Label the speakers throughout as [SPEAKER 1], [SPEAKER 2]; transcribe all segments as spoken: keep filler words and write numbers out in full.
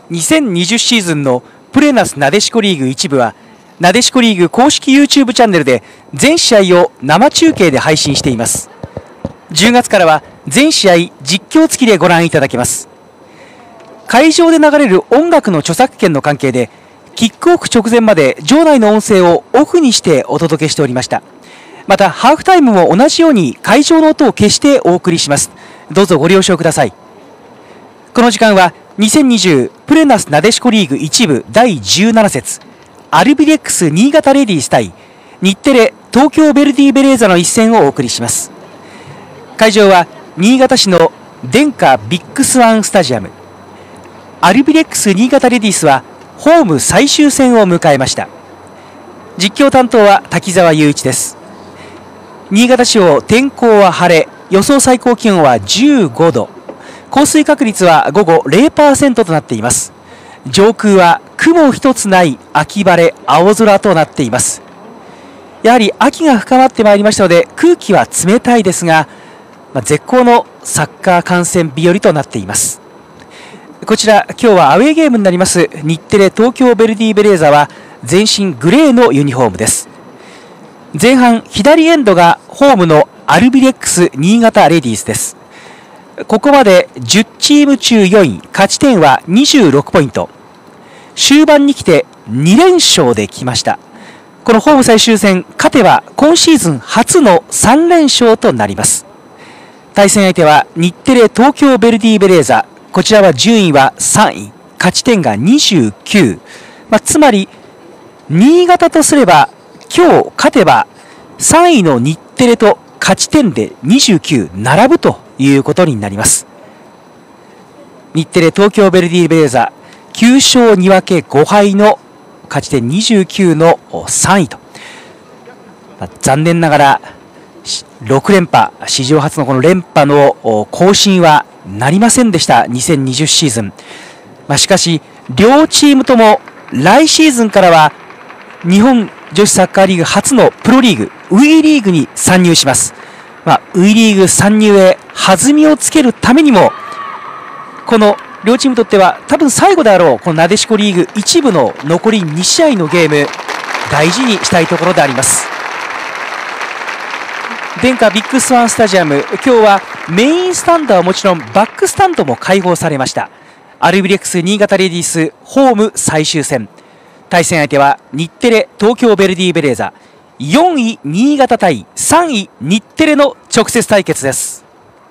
[SPEAKER 1] にせんにじゅうシーズンのプレナスなでしこリーグ一部はなでしこリーグ公式 YouTube チャンネルで全試合を生中継で配信しています。じゅうがつからは全試合実況付きでご覧いただけます。会場で流れる音楽の著作権の関係でキックオフ直前まで場内の音声をオフにしてお届けしておりました。またハーフタイムも同じように会場の音を消してお送りします。どうぞご了承ください。この時間はにせんにじゅうプレナスなでしこリーグ一部だいじゅうなな節アルビレックス新潟レディース対日テレ東京ヴェルディベレーザの一戦をお送りします。会場は新潟市のデンカビッグスワンスタジアム。アルビレックス新潟レディースはホーム最終戦を迎えました。実況担当は滝沢雄一です。新潟市を天候は晴れ、予想最高気温はじゅうごど、降水確率は午後 ゼロパーセント となっています。上空は雲一つない秋晴れ、青空となっています。やはり秋が深まってまいりましたので空気は冷たいですが、まあ、絶好のサッカー観戦日和となっています。こちら今日はアウェーゲームになります日テレ東京ヴェルディベレーザは全身グレーのユニフォームです。前半左エンドがホームのアルビレックス新潟レディースです。ここまでじゅうチーム中よんい、勝ち点はにじゅうろくポイント。終盤に来てに連勝できました。このホーム最終戦勝てば今シーズン初のさん連勝となります。対戦相手は日テレ東京ヴェルディベレーザ。こちらは順位はさんい、勝ち点がにじゅうきゅう、まあ、つまり新潟とすれば今日勝てばさんいの日テレと勝ち点でにじゅうきゅう並ぶということになります。日テレ東京ヴェルディベレーザきゅう勝に分けご敗の勝ち点にじゅうきゅうのさんいと、まあ、残念ながらろく連覇、史上初のこの連覇の更新はなりませんでしたにせんにじゅうシーズン。まあ、しかし両チームとも来シーズンからは日本女子サッカーリーグ初のプロリーグ ウィー リーグに参入します。まあ、ウィー リーグ参入へ弾みをつけるためにもこの両チームにとっては多分最後であろうこのなでしこリーグ一部の残りに試合のゲーム大事にしたいところであります。デンカビッグスワンスタジアム、今日はメインスタンドはもちろんバックスタンドも開放されました。アルビレックス新潟レディースホーム最終戦、対戦相手は日テレ東京ヴェルディベレーザ、よんい新潟対さんい日テレの直接対決です。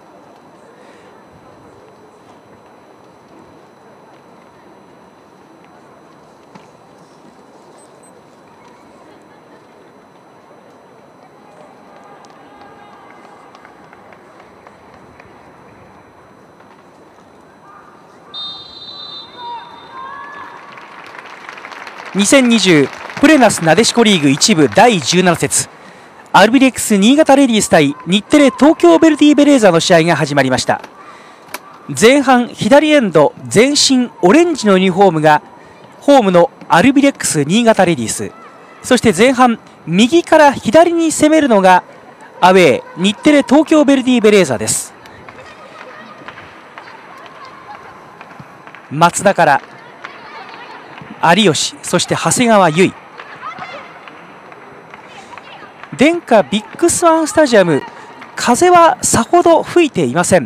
[SPEAKER 1] にせんにじゅうプレナスなでしこリーグ一部だいじゅうなな節アルビレックス新潟レディース対日テレ東京ヴェルディベレーザの試合が始まりました。前半左エンド全身オレンジのユニフォームがホームのアルビレックス新潟レディース、そして前半右から左に攻めるのがアウェー日テレ東京ヴェルディベレーザです。松田から有吉、そして長谷川唯。デンカビッグスワンスタジアム、風はさほど吹いていません。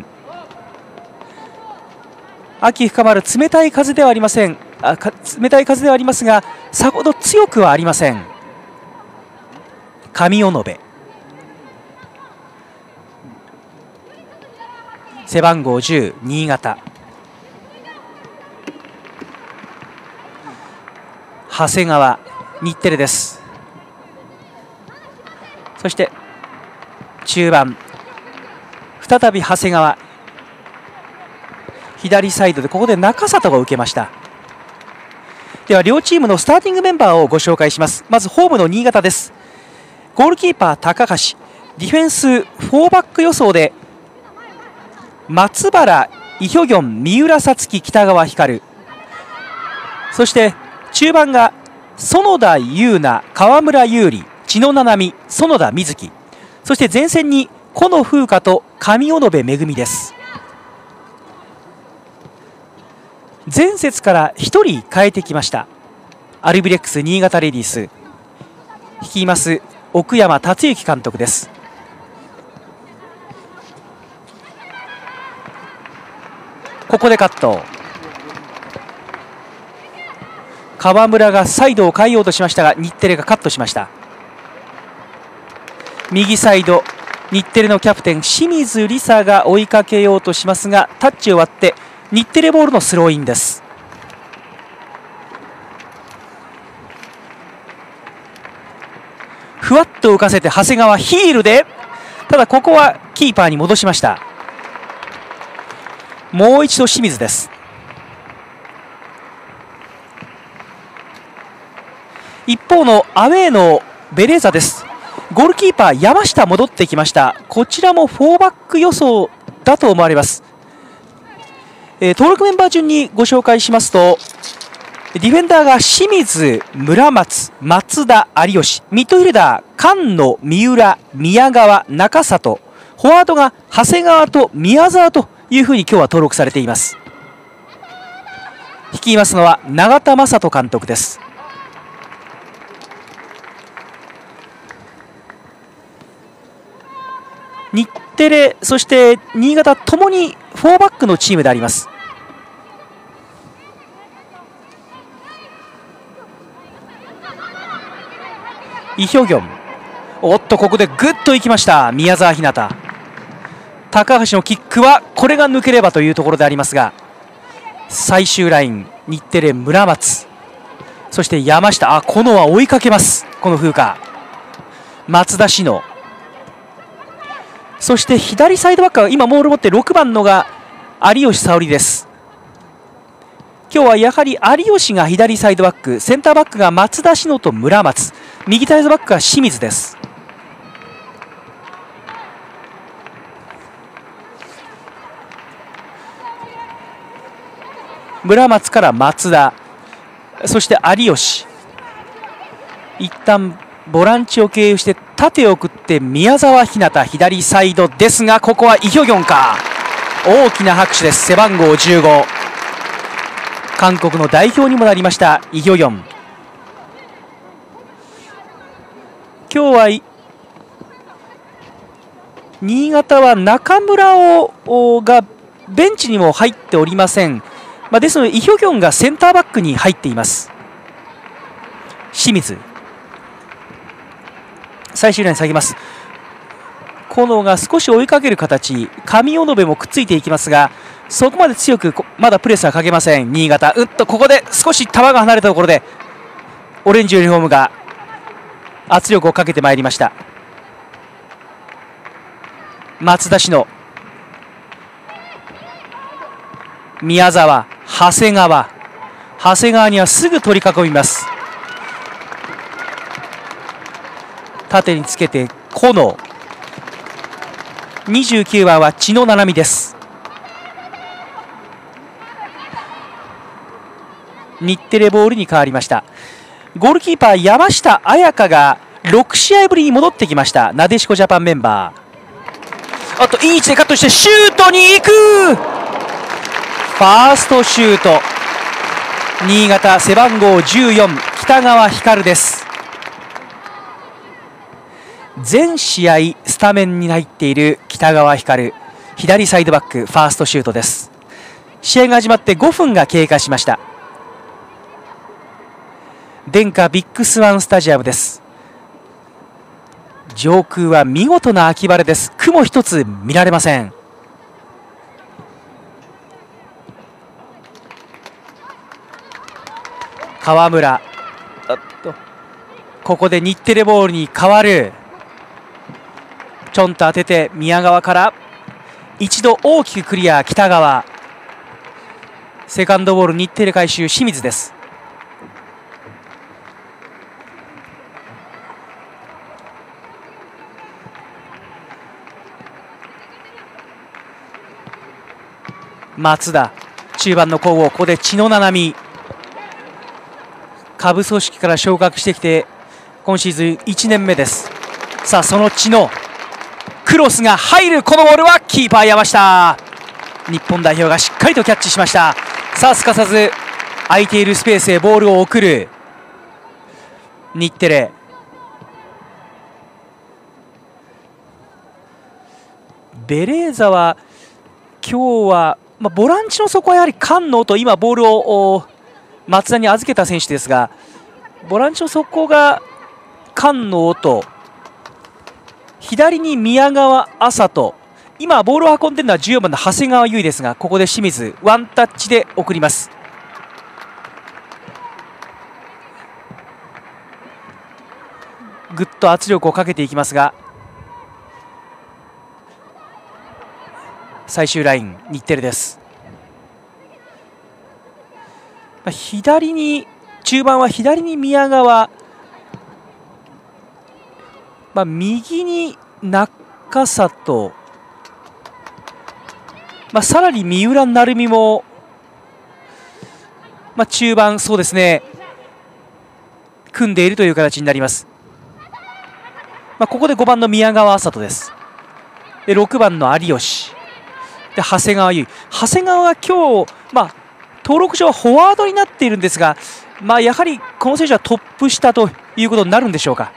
[SPEAKER 1] 秋深まる冷たい風ではありませんあ冷たい風ではありますがさほど強くはありません。上尾延背番号じゅう新潟、長谷川日テレです。そして中盤再び長谷川、左サイドでここで中里が受けました。では両チームのスターティングメンバーをご紹介します。まずホームの新潟です。ゴールキーパー高橋、ディフェンスフォーバック予想で松原、イヒョギョン、三浦さつき、北川光、そして中盤が園田優奈、川村優里、千野七海、園田瑞希、そして前線に古野風花と上尾延恵です。 前節からひとり変えてきました。アルビレックス新潟レディース率います奥山達之監督です。ここでカット。川村がサイドを変えようとしましたが日テレがカットしました。右サイド日テレのキャプテン清水梨紗が追いかけようとしますがタッチを割って日テレボールのスローインです。ふわっと浮かせて長谷川ヒールで、ただここはキーパーに戻しました。もう一度清水です。一方のアウェーのベレーザです。ゴールキーパー山下戻ってきました。こちらもフォーバック予想だと思われます。えー、登録メンバー順にご紹介しますと、ディフェンダーが清水、村松、松田、有吉、ミッドフィルダー菅野、三浦、宮川、中里、フォワードが長谷川と宮澤というふうに今日は登録されています。率いますのは永田雅人監督です。日テレそして新潟ともにフォーバックのチームであります。イヒョギョン、おっとここでグッといきました宮澤ひなた。高橋のキックはこれが抜ければというところでありますが、最終ライン日テレ村松、そして山下、あこのは追いかけます。この風花松田志乃、そして左サイドバックは今モールを持ってろくばんのが有吉沙織です。今日はやはり有吉が左サイドバック、センターバックが松田志乃と村松、右サイドバックが清水です。村松から松田、そして有吉、一旦ボランチを経由して縦を送って宮澤ひなた左サイドですが、ここはイヒョギョンか。大きな拍手です。背番号じゅうご、韓国の代表にもなりましたイヒョギョン。今日は新潟は中村をがベンチにも入っておりません。まあ、ですのでイヒョギョンがセンターバックに入っています。清水最終ライン下げます。コノが少し追いかける形、上尾延もくっついていきますが、そこまで強くまだプレスはかけません新潟。うっとここで少し球が離れたところでオレンジユニフォームが圧力をかけてまいりました。松田志乃、宮澤、長谷川、長谷川にはすぐ取り囲みます。縦につけてコノ、にじゅうきゅうばんは千野七海です。日テレボールに変わりました。ゴールキーパー山下彩香がろくしあいぶりに戻ってきました。なでしこジャパンメンバー、あといい位置でカットしてシュートに行く。ファーストシュート、新潟背番号じゅうよん北川光です。全試合スタメンに入っている北川光、左サイドバックファーストシュートです。試合が始まってごふんが経過しました。電化ビッグスワンスタジアムです。上空は見事な秋晴れです。雲一つ見られません。川村、あっとここで日テレボールに変わる。ちょんと当てて宮川から一度大きくクリア。北川、セカンドボール日テレ回収清水です。松田、中盤の攻防、ここで千野七海、下部組織から昇格してきて今シーズンいちねんめです。さあその千野、クロスが入る。このボールはキーパー山下、日本代表がしっかりとキャッチしました。 さあすかさず空いているスペースへボールを送る日テレ。ベレーザは今日は、まあ、ボランチの底はやはり菅野と今ボールを松田に預けた選手ですが、ボランチの底が菅野と左に宮川麻人、今ボールを運んでいるのはじゅうよんばんの長谷川唯ですが、ここで清水ワンタッチで送ります。ぐっと圧力をかけていきますが、最終ライン日テレです。左に中盤は左に宮川、まあ、右に中里、まあ、さらに三浦成美も、まあ、中盤そうですね組んでいるという形になります。まあ、ここでごばんの宮川麻人です。でろくばんの有吉で長谷川唯。長谷川は今日、まあ、登録上はフォワードになっているんですが、まあ、やはりこの選手はトップ下ということになるんでしょうか。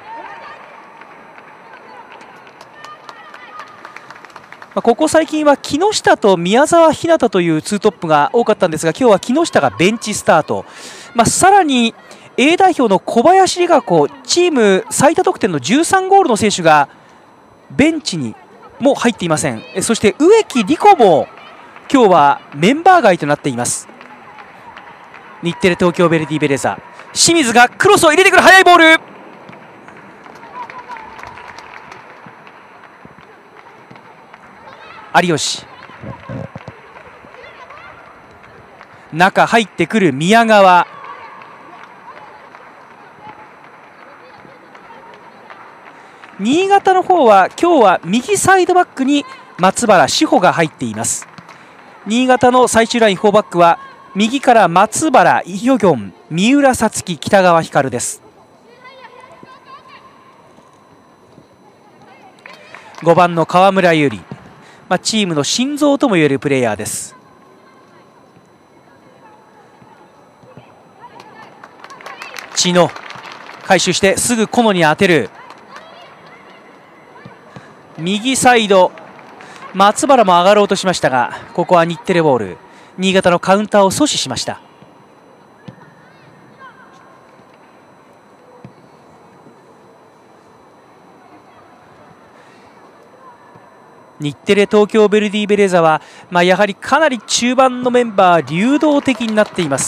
[SPEAKER 1] まあ、ここ最近は木下と宮澤ひなたというツートップが多かったんですが、今日は木下がベンチスタート、まあ、さらに A 代表の小林理香子、チーム最多得点のじゅうさんゴールの選手がベンチにも入っていません。そして植木理子も今日はメンバー外となっています。日テレ東京ベルディベレーザ、清水がクロスを入れてくる速いボール、有吉、中入ってくる宮川、新潟の方は今日は右サイドバックに松原志保が入っています。新潟の最終ラインフォーバックは右から松原、イヒョギョン、三浦さつき、北川光です。ごばんの河村優里、まあ、チームの心臓ともいえるプレイヤーです。知野回収してすぐコノに当てる、右サイド松原も上がろうとしましたが、ここは日テレボール、新潟のカウンターを阻止しました。日テレ東京ベルディベレーザは、まあ、やはりかなり中盤のメンバー流動的になっています。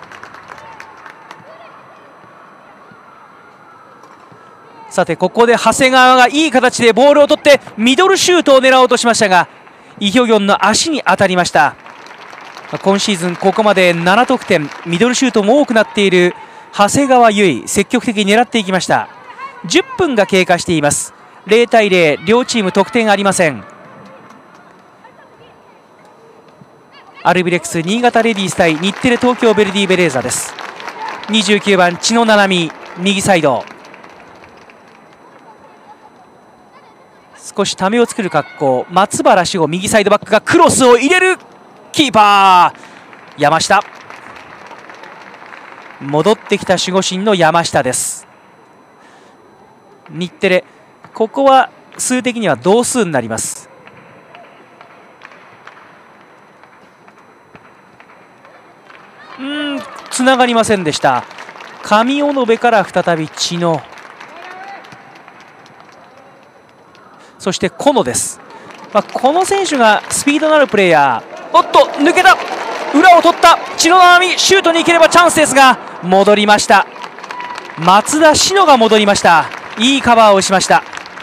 [SPEAKER 1] さてここで長谷川がいい形でボールを取ってミドルシュートを狙おうとしましたが、イヒョギョンの足に当たりました。今シーズンここまでなな得点、ミドルシュートも多くなっている長谷川唯、積極的に狙っていきました。じゅっぷんが経過しています。ゼロたいゼロ、両チーム得点ありません。アルビレックス新潟レディース対日テレ東京ベルディベレーザです。にじゅうきゅうばん知野七海、右サイド、少しためを作る格好、松原志保、右サイドバックがクロスを入れる、キーパー山下、戻ってきた守護神の山下です。日テレここは数的には同数になります。うんつながりませんでした。上尾野から再び知野、そしてコノです。まあ、この選手がスピードのあるプレーヤー。おっと抜けた、裏を取った知野七海、シュートに行ければチャンスですが戻りました。松田志乃が戻りました。いいカバーをしました。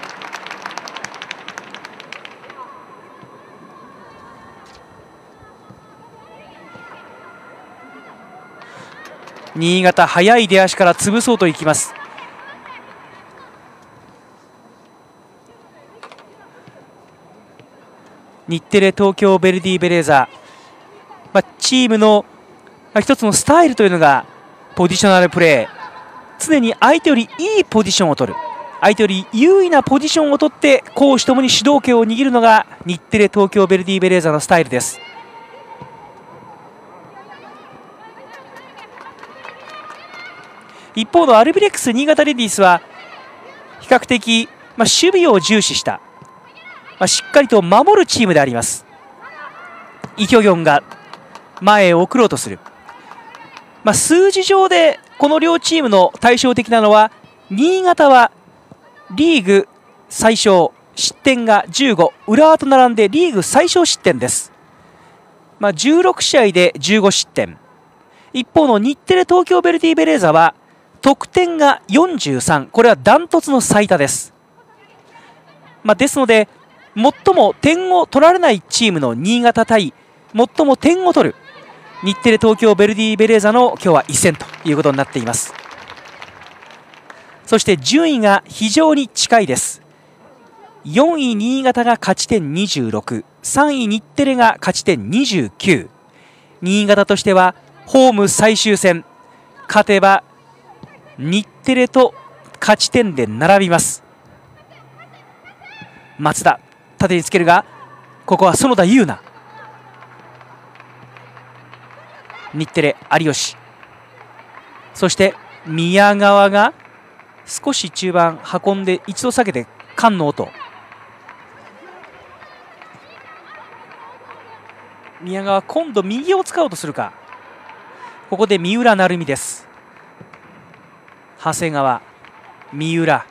[SPEAKER 1] 新潟速い出足から潰そうといきます。日テレ東京ベルディベレーザ、まあ、チームの、まあ、一つのスタイルというのがポジショナルプレー、常に相手よりいいポジションを取る、相手より優位なポジションを取って攻守ともに主導権を握るのが日テレ東京ベルディベレーザのスタイルです。 一方のアルビレックス新潟レディースは比較的、まあ、守備を重視した、まあ、しっかりと守るチームであります。イ・ヒョギョンが前へ送ろうとする、まあ、数字上でこの両チームの対照的なのは、新潟はリーグ最小失点がじゅうご、浦和と並んでリーグ最小失点です。まあ、じゅうろくしあいでじゅうご失点。一方の日テレ東京ヴェルディベレーザは得点がよんじゅうさん、これはダントツの最多です。まあ、ですので最も点を取られないチームの新潟対最も点を取る日テレ東京ヴェルディベレーザの今日は一戦ということになっています。そして順位が非常に近いです。よんい新潟が勝ち点にじゅうろく、さんい日テレが勝ち点にじゅうきゅう。新潟としてはホーム最終戦、勝てば日テレと勝ち点で並びます。松田縦につけるが、ここは園田優奈、日テレ有吉、そして宮川が少し中盤運んで一度下げて菅の音、宮川今度右を使おうとするか。ここで三浦成美です。長谷川、三浦、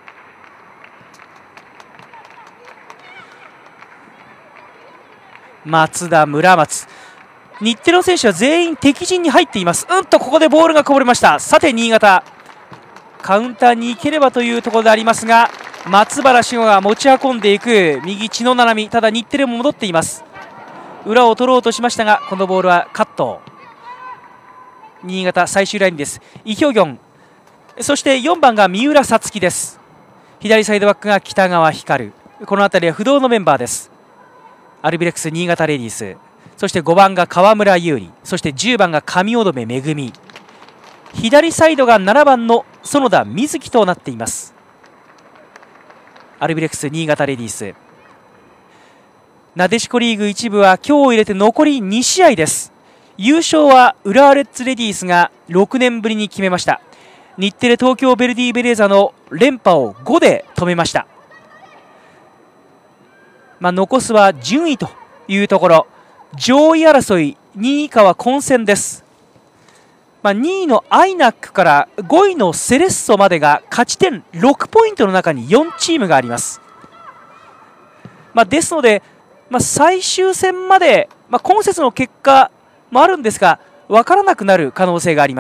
[SPEAKER 1] 松田、村松、日テレの選手は全員敵陣に入っています。うんとここでボールがこぼれました。さて新潟カウンターに行ければというところでありますが、松原志保が持ち運んでいく右血の七海、ただ日テレも戻っています。裏を取ろうとしましたが、このボールはカット。新潟最終ラインです。イ・ヒョギョン、そしてよんばんが三浦さつきです。左サイドバックが北川光、この辺りは不動のメンバーです。アルビレックス新潟レディース、そしてごばんが川村優里、そしてじゅうばんが上乙女恵、左サイドがななばんの園田瑞希となっています。アルビレックス新潟レディース、なでしこリーグ一部は今日を入れて残りにしあいです。優勝は浦和レッズレディースがろくねんぶりに決めました。日テレ東京ヴェルディベレーザの連覇をごで止めました。まあ、残すは順位というところ、上位争いにい以下は混戦です。まあ、にいのアイナックからごいのセレッソまでが勝ち点ろくポイントの中によんチームがあります。まあ、ですので、まあ、最終戦まで、まあ、今節の結果もあるんですが分からなくなる可能性があります。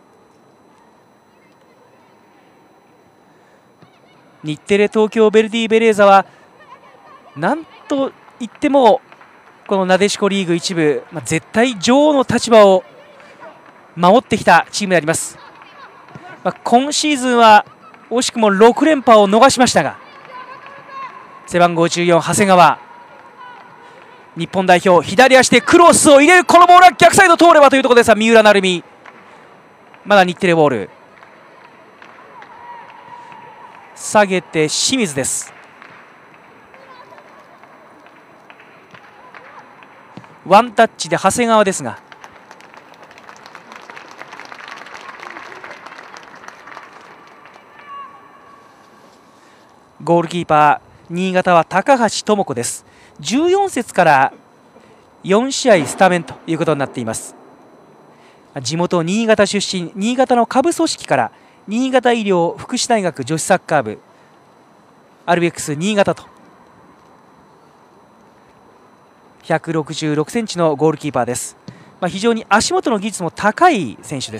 [SPEAKER 1] 日テレ東京ヴェルディベレーザはなんといってもこのなでしこリーグ一部、まあ、絶対女王の立場を守ってきたチームであります。まあ、今シーズンは惜しくもろくれんぱを逃しましたが、背番号じゅうよん長谷川、日本代表左足でクロスを入れる、このボールは逆サイド通ればというところですが、三浦成美、まだ日テレボール、下げて清水です。ワンタッチで長谷川ですが、ゴールキーパー新潟は高橋智子です。じゅうよん節からよんしあいスタメンということになっています。地元新潟出身、新潟の下部組織から新潟医療福祉大学女子サッカー部アルビレックス新潟と、ひゃくろくじゅうろくセンチのゴールキーパーです。まあ、非常に足元の技術も高い選手です。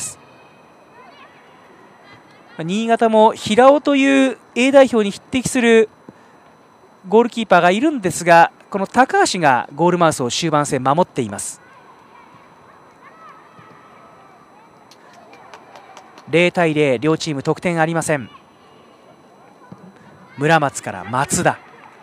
[SPEAKER 1] 新潟も平尾という A 代表に匹敵するゴールキーパーがいるんですが、この高橋がゴールマウスを終盤戦守っています。ゼロたいゼロ、両チーム得点ありません。村松から松田、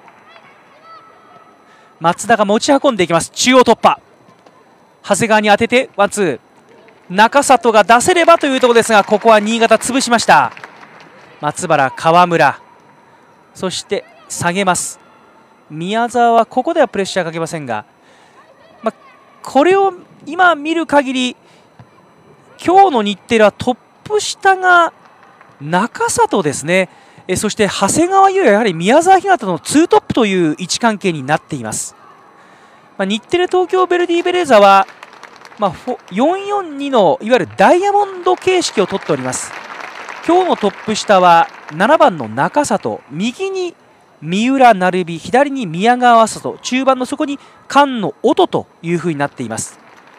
[SPEAKER 1] 松田が持ち運んでいきます。中央突破、長谷川に当ててワンツー、中里が出せればというところですが、ここは新潟潰しました。松原、川村、そして下げます。宮澤はここではプレッシャーかけませんが、まあ、これを今見る限り今日の日テレは突プ下が中里ですね。えそして長谷川優也、やはり宮澤ひなたのツートップという位置関係になっています。まあ、日テレ東京ヴェルディベレーザは、まあ、よんよんにのいわゆるダイヤモンド形式をとっております。今日のトップ下はななばんの中里、右に三浦成美、左に宮川麻人、中盤のそこに菅野音というふうになっています。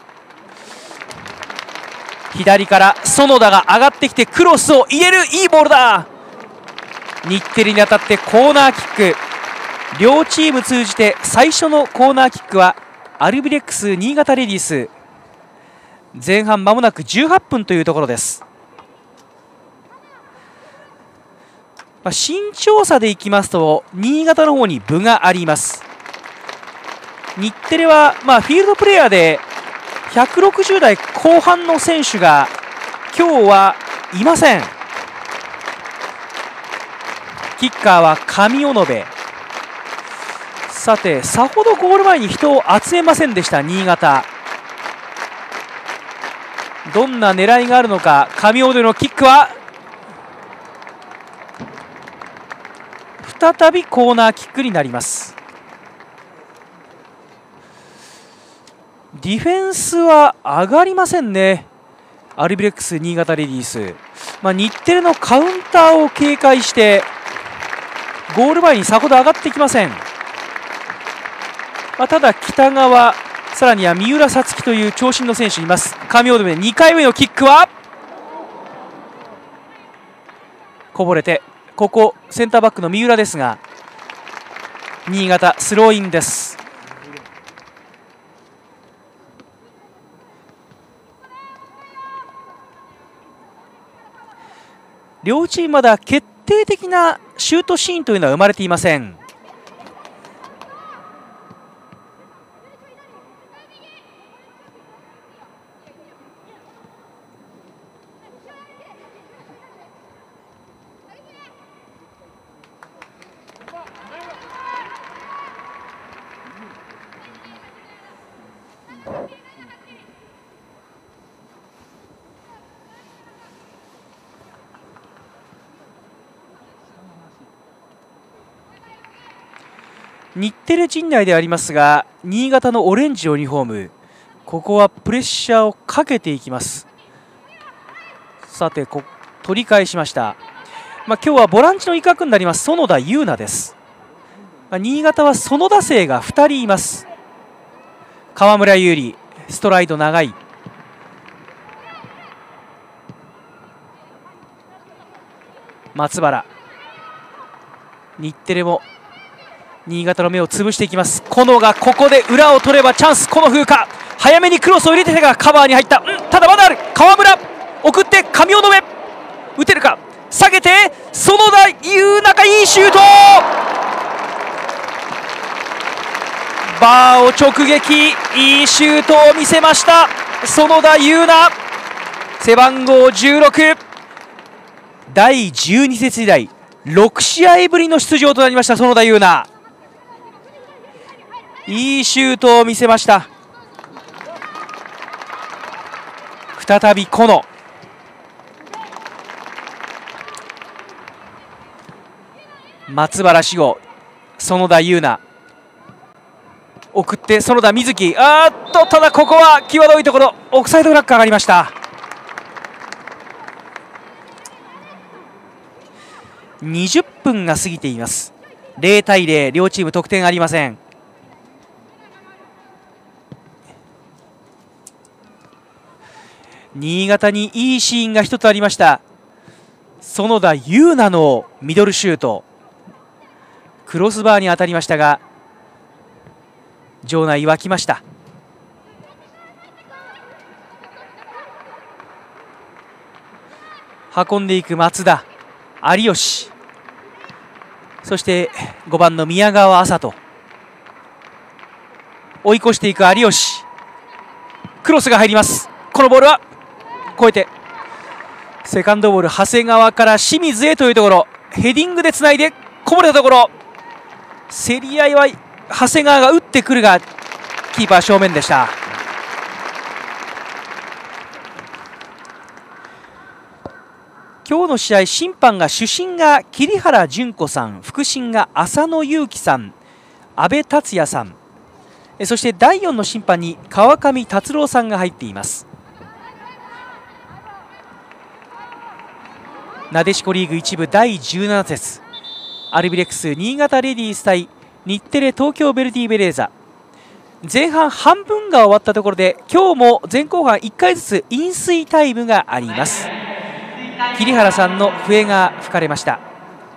[SPEAKER 1] 左から園田が上がってきてクロスを入れる、いいボールだ。日テレに当たってコーナーキック。両チーム通じて最初のコーナーキックはアルビレックス新潟レディース。前半まもなくじゅうはっぷんというところです。まあ、身長差でいきますと新潟の方に分があります。日テレは、まあ、フィールドプレーヤーでひゃくろくじゅうだいこう半の選手が今日はいません。キッカーは上尾野部。さて、さほどゴール前に人を集めませんでした新潟。どんな狙いがあるのか。上尾野のキックは再びコーナーキックになります。ディフェンスは上がりませんね、アルビレックス新潟レディース。まあ、日テレのカウンターを警戒してゴール前にさほど上がってきません。まあ、ただ北側、さらには三浦さつきという長身の選手います。上尾でにかいめのキックはこぼれて、ここセンターバックの三浦ですが、新潟スローインです。両チームまだ決定的なシュートシーンというのは生まれていません。日テレ陣内でありますが、新潟のオレンジのユニフォーム、ここはプレッシャーをかけていきます。さて、こ取り返しました。まあ、今日はボランチの一角になります園田優奈です。まあ、新潟は園田勢がふたりいます。河村優里、ストライド長い。松原、日テレも新潟の目を潰していきます。コノがここで裏を取ればチャンス。コノ風花、早めにクロスを入れてがカバーに入った。んただまだある。河村送って上尾の上、打てるか。下げて園田優奈、いいシュート。バーを直撃、いいシュートを見せました園田優奈、背番号じゅうろく、だいじゅうに節以来ろくしあいぶりの出場となりました園田優奈。いいシュートを見せました。再びコノ、松原志吾、園田優奈送って園田瑞希、あーっとただここは際どいところ、オフサイドフラッグ上がりました。にじゅっぷんが過ぎています。ゼロたいゼロ、両チーム得点ありません。新潟にいいシーンが一つありました。園田優奈のミドルシュート、クロスバーに当たりましたが場内沸きました。運んでいく松田、有吉、そしてごばんの宮川麻人、追い越していく有吉、クロスが入ります。このボールは越えてセカンドボール、長谷川から清水へというところ、ヘディングでつないでこぼれたところ、競り合いは長谷川が打ってくるがキーパー正面でした。 今日の試合、審判が主審が桐原純子さん、副審が浅野裕樹さん、阿部達也さん、そしてだいよんの審判に川上達郎さんが入っています。なでしこリーグいち部だいじゅうなな節、アルビレックス新潟レディース対日テレ東京ヴェルディベレーザ。前半半分が終わったところで、今日も前後半いっかいずつ飲水タイムがあります。桐原さんの笛が吹かれました。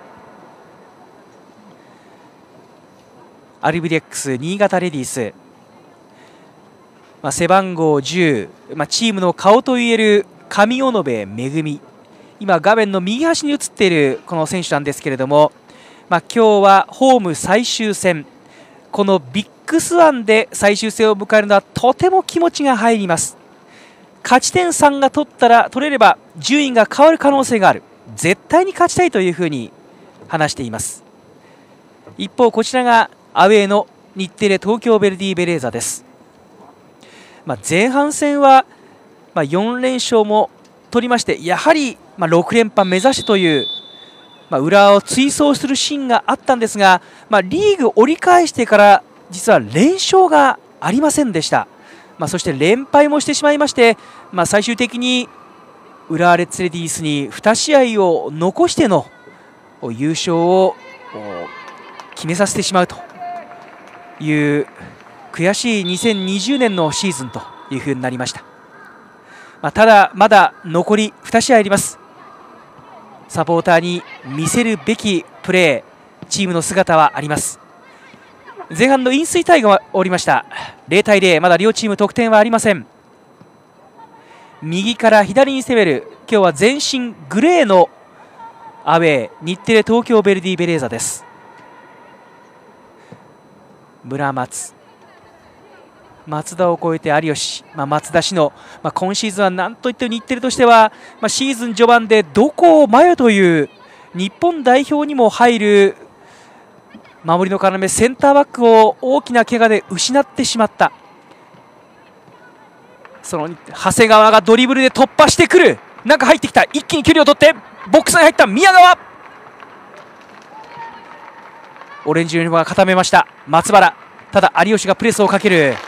[SPEAKER 1] アルビレックス新潟レディース、まあ、背番号じゅう、まあ、チームの顔といえる上尾部恵、今画面の右端に映っているこの選手なんですけれども、まあ、今日はホーム最終戦、このビッグスワンで最終戦を迎えるのはとても気持ちが入ります。勝ち点さんが取ったら取れれば順位が変わる可能性がある、絶対に勝ちたいというふうに話しています。一方こちらがアウェーの日テレ東京ヴェルディベレーザです。まあ、前半戦はまあよん連勝も取りまして、やはりまあろく連覇目指してという、まあ、浦和を追走するシーンがあったんですが、まあ、リーグ折り返してから実は連勝がありませんでした。まあ、そして連敗もしてしまいまして、まあ、最終的に浦和レッズレディースにに試合を残しての優勝を決めさせてしまうという悔しいにせんにじゅうねんのシーズンというふうになりました。まあ、ただまだ残りに試合あります。サポーターに見せるべきプレー、チームの姿はあります。前半の飲水タイムが終わりました。ゼロ対ゼロ、まだ両チーム得点はありません。右から左に攻める、今日は全身グレーのアウェー、日テレ東京ヴェルディベレーザです。村松、松田を超えて有吉、まあ、松田詩野、まあ、今シーズンはなんといっても日テレとしては、まあ、シーズン序盤でどこを迷うという日本代表にも入る守りの要、センターバックを大きな怪我で失ってしまった。その長谷川がドリブルで突破してくる、中入ってきた、一気に距離を取ってボックスに入った宮川、オレンジユニフォームが固めました松原、ただ有吉がプレスをかける。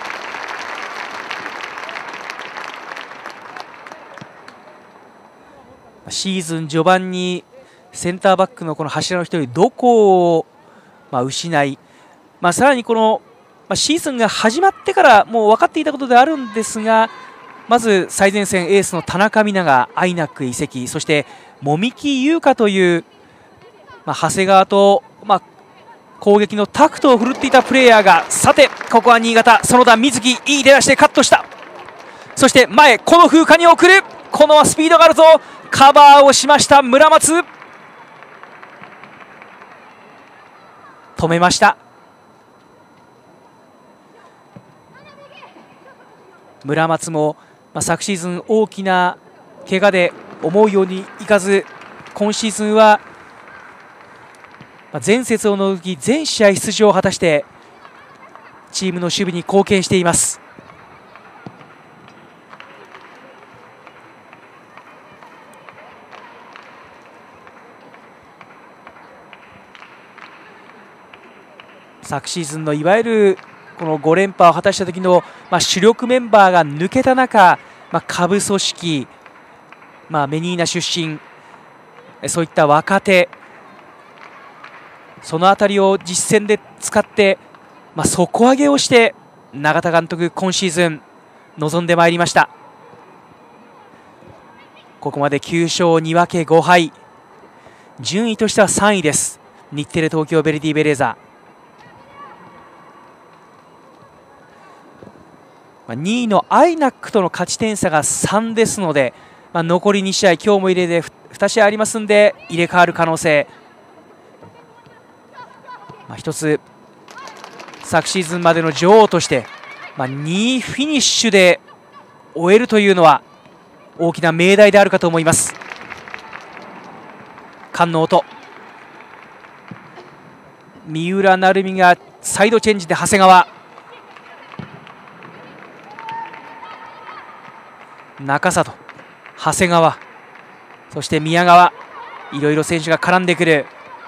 [SPEAKER 1] シーズン序盤にセンターバックのこの柱の一人どこをまあ失い、まあ、さらにこの、まあ、シーズンが始まってからもう分かっていたことであるんですが、まず最前線エースの田中美南がアイナック移籍、そして籾木優香という、まあ、長谷川と、まあ、攻撃のタクトを振るっていたプレーヤーが、さてここは新潟園田瑞希、いい出だしでカットした。そして前この風花に送る、このスピードがあるぞ、カバーをしました村松、止めました。村松も、まあ、昨シーズン大きな怪我で思うようにいかず、今シーズンは、まあ、前節を除き全試合出場を果たしてチームの守備に貢献しています。昨シーズンのいわゆるこのご連覇を果たした時の、まあ、主力メンバーが抜けた中、まあ、下部組織、まあ、メニーナ出身、そういった若手、その辺りを実戦で使って、まあ、底上げをして永田監督、今シーズン臨んでまいりました。ここまできゅう勝に分けご敗、順位としてはさんいです。日テレ東京ヴェルディベレーザ。にいのアイナックとの勝ち点差がさんですので、まあ、残りに試合、今日も入れでに試合ありますので入れ替わる可能性、まあ、一つ昨シーズンまでの女王として、まあ、にいフィニッシュで終えるというのは大きな命題であるかと思います。菅の音、三浦成美がサイドチェンジで長谷川、中里、長谷川、 そして宮川、いろいろ選手が絡んでくる。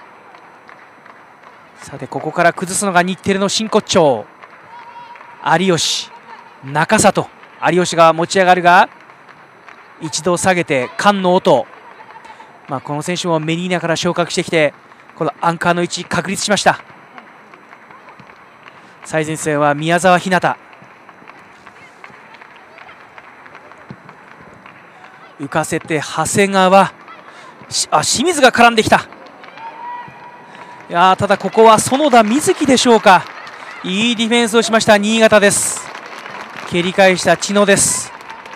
[SPEAKER 1] さてここから崩すのが日テレの真骨頂、有吉、中里。有吉が持ち上がるが一度下げて菅野音、まあ、この選手もメリーナから昇格してきてこのアンカーの位置確立しました。最前線は宮澤ひなた、浮かせて長谷川、あ清水が絡んできた。いやただここは園田瑞希でしょうか。いいディフェンスをしました新潟です。蹴り返した知野です。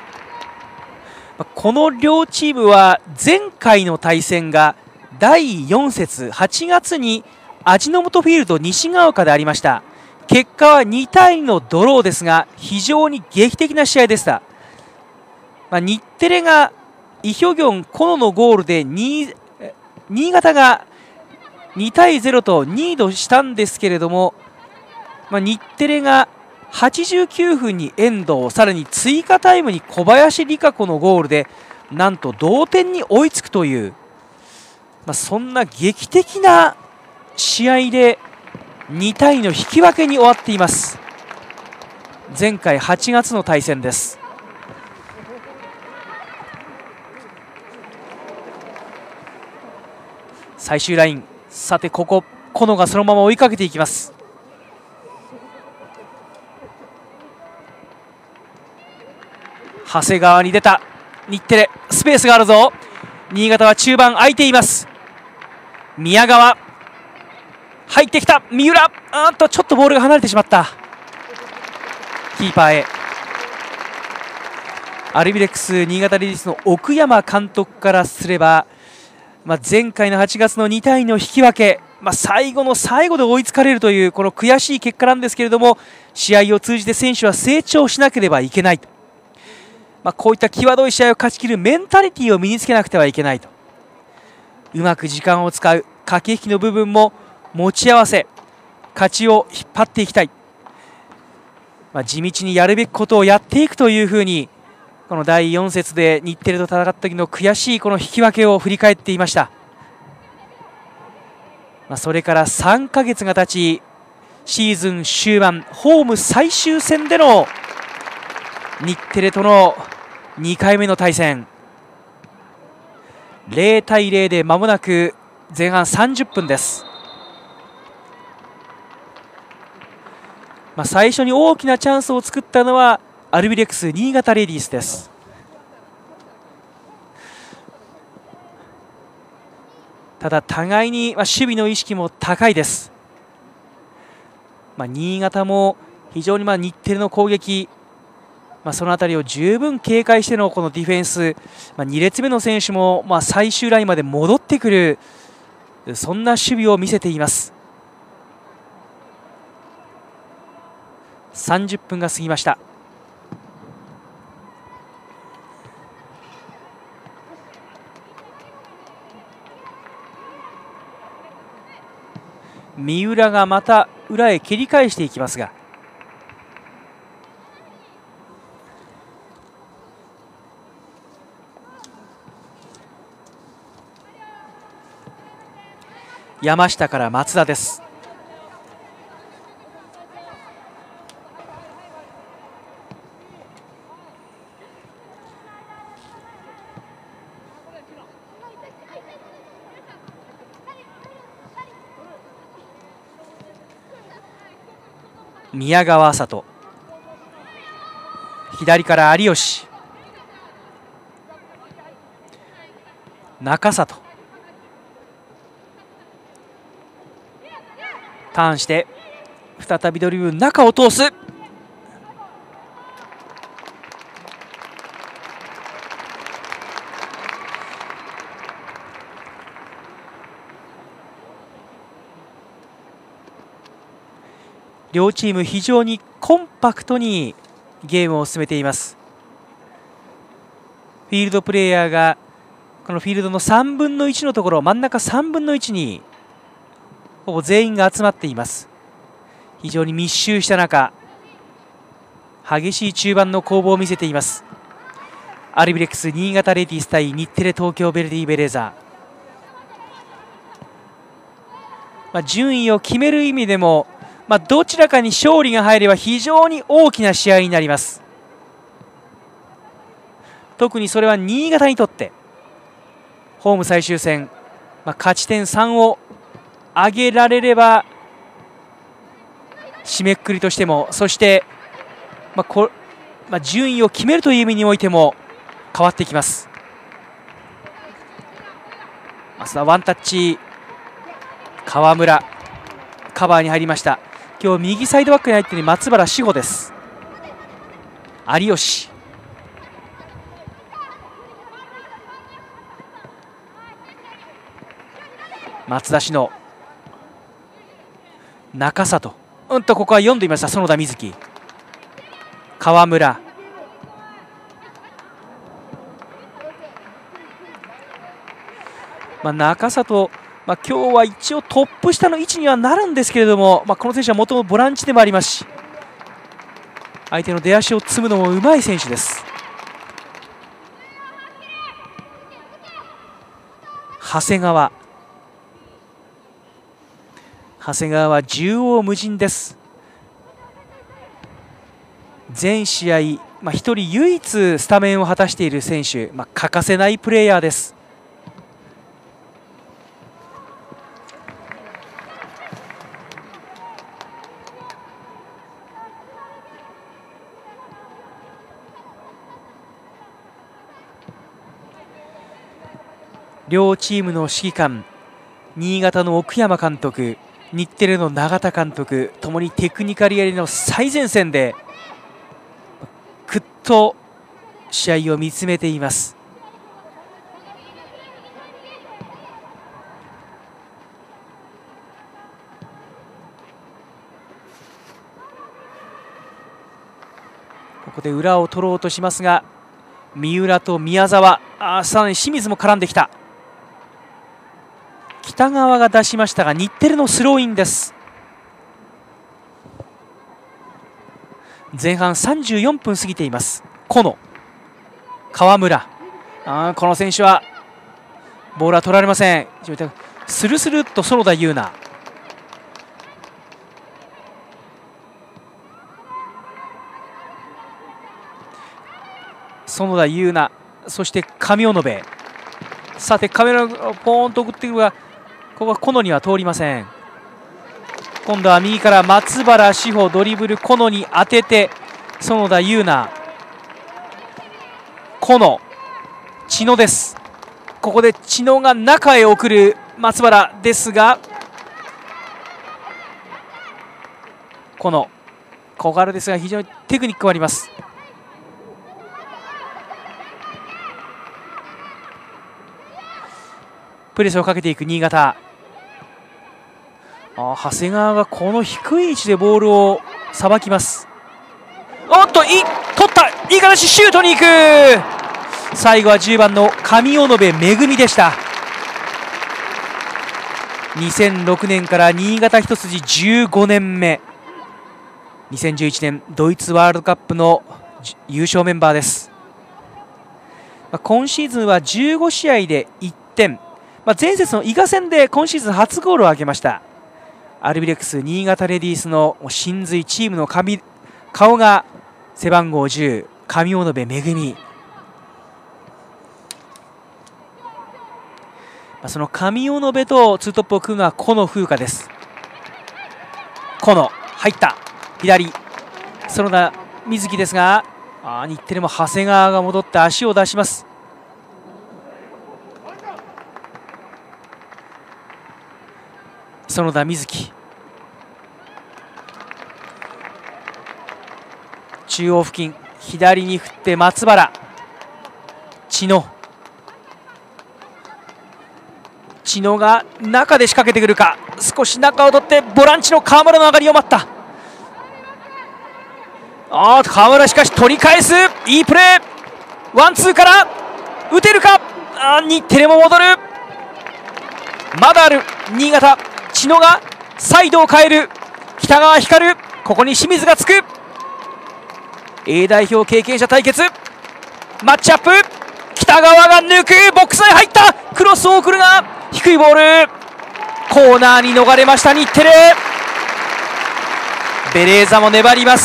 [SPEAKER 1] この両チームは前回の対戦がだいよん節はちがつに味の素フィールド西が丘でありました。結果はにたいにのドローですが非常に劇的な試合でした。まあ、日テレがイヒョギョン、コノのゴールで新潟がにたいゼロとリードしたんですけれども、まあ、日テレがはちじゅうきゅうふんに遠藤、さらに追加タイムに小林理香子のゴールでなんと同点に追いつくという、まあ、そんな劇的な試合でにたいの引き分けに終わっています。前回はちがつの対戦です。最終ライン、さてここコノがそのまま追いかけていきます。長谷川に出た日テレ、スペースがあるぞ。新潟は中盤空いています。宮川入ってきた、三浦、あーっとちょっとボールが離れてしまった。キーパーへ。アルビレックス新潟レディースの奥山監督からすれば、まあ、前回のはちがつのにたいの引き分け、まあ、最後の最後で追いつかれるというこの悔しい結果なんですけれども、試合を通じて選手は成長しなければいけないと、まあ、こういった際どい試合を勝ち切るメンタリティーを身につけなくてはいけないと、うまく時間を使う駆け引きの部分も持ち合わせ勝ちを引っ張っていきたい、まあ、地道にやるべきことをやっていくというふうにこのだいよん節で日テレと戦った時の悔しいこの引き分けを振り返っていました。まあそれからさんかげつが経ち、シーズン終盤ホーム最終戦での日テレとのにかいめの対戦、ゼロたいゼロで間もなく前半さんじゅっぷんです。まあ最初に大きなチャンスを作ったのはアルビレックス新潟レディースです。ただ互いに守備の意識も高いです。まあ、新潟も非常にまあ日テレの攻撃、まあ、その辺りを十分警戒してのこのディフェンス、まあ、に列目の選手もまあ最終ラインまで戻ってくる、そんな守備を見せています。さんじゅっぷんが過ぎました。三浦がまた裏へ蹴り返していきますが、山下から松田です。宮川麻人、左から有吉、中里、ターンして再びドリブル中を通す。両チーム非常にコンパクトにゲームを進めています。フィールドプレーヤーがこのフィールドのさんぶんのいちのところ、真ん中さんぶんのいちにほぼ全員が集まっています。非常に密集した中、激しい中盤の攻防を見せています。 アルビレックス新潟レディース対日テレ東京ヴェルディベレーザー、まあ、順位を決める意味でも、まあ、どちらかに勝利が入れば非常に大きな試合になります。特にそれは新潟にとってホーム最終戦、まあ、勝ち点さんを上げられれば締めくくりとしても、そして、まあこまあ、順位を決めるという意味においても変わってきます。まずはワンタッチ、川村カバーに入りました。今日右サイドバックに入っている松原志保です。有吉、松田志乃、中里、うんとここは読んでいました。園田瑞希、川村、まあ、中里、まあ、今日は一応トップ下の位置にはなるんですけれども、まあ、この選手はもともとボランチでもありますし、相手の出足を積むのもうまい選手です。長谷川、長谷川は縦横無尽です。全試合、まあ、ひとり唯一スタメンを果たしている選手、まあ、欠かせないプレーヤーです。両チームの指揮官、新潟の奥山監督、日テレの永田監督、ともにテクニカルやりの最前線でぐっと試合を見つめています。ここで裏を取ろうとしますが、三浦と宮澤、あさらに清水も絡んできた。北川が出しましたが日テレのスローインです。前半さんじゅうよんぷん過ぎています。この川村、あこの選手はボールは取られません。スルスルっと園田優奈、園田優奈、そして神尾延、さてカメラをポーンと送ってくるが、ここはコノには通りません。今度は右から松原志保、ドリブルコノに当てて園田優奈、コノ、千野です。ここで千野が中へ送る松原ですが、コノ小柄ですが非常にテクニックもあります。プレスをかけていく新潟。あ長谷川がこの低い位置でボールをさばきます。おっとい取った、いい形、シュートに行く。最後はじゅうばんの神尾延恵でした。にせんろくねんから新潟一筋じゅうごねんめ、にせんじゅういちねんドイツワールドカップの優勝メンバーです。今シーズンはじゅうごしあいでいってん、まあ、前節の伊賀戦で今シーズン初ゴールを挙げました。アルビレックス新潟レディースの真髄、チームの神顔が背番号じゅう、神尾延恵。その神尾延とツートップを組むのはこの風花です。この入った左、園田瑞希ですが、あ日テレも長谷川が戻って足を出します。園田瑞希、中央付近左に振って松原、千野、千野が中で仕掛けてくるか、少し中を取ってボランチの川村の上がりを待った。ああ川村しかし取り返す、いいプレー、ワンツーから打てるか、あ日テレも戻る、まだある新潟、千野がサイドを変える、北川光、ここに清水がつく。 A 代表経験者対決、 マッチアップ、北川が抜く、ボックスに入った、クロスを送るが低いボール、コーナーに逃れました日テレ。ベレーザも粘ります。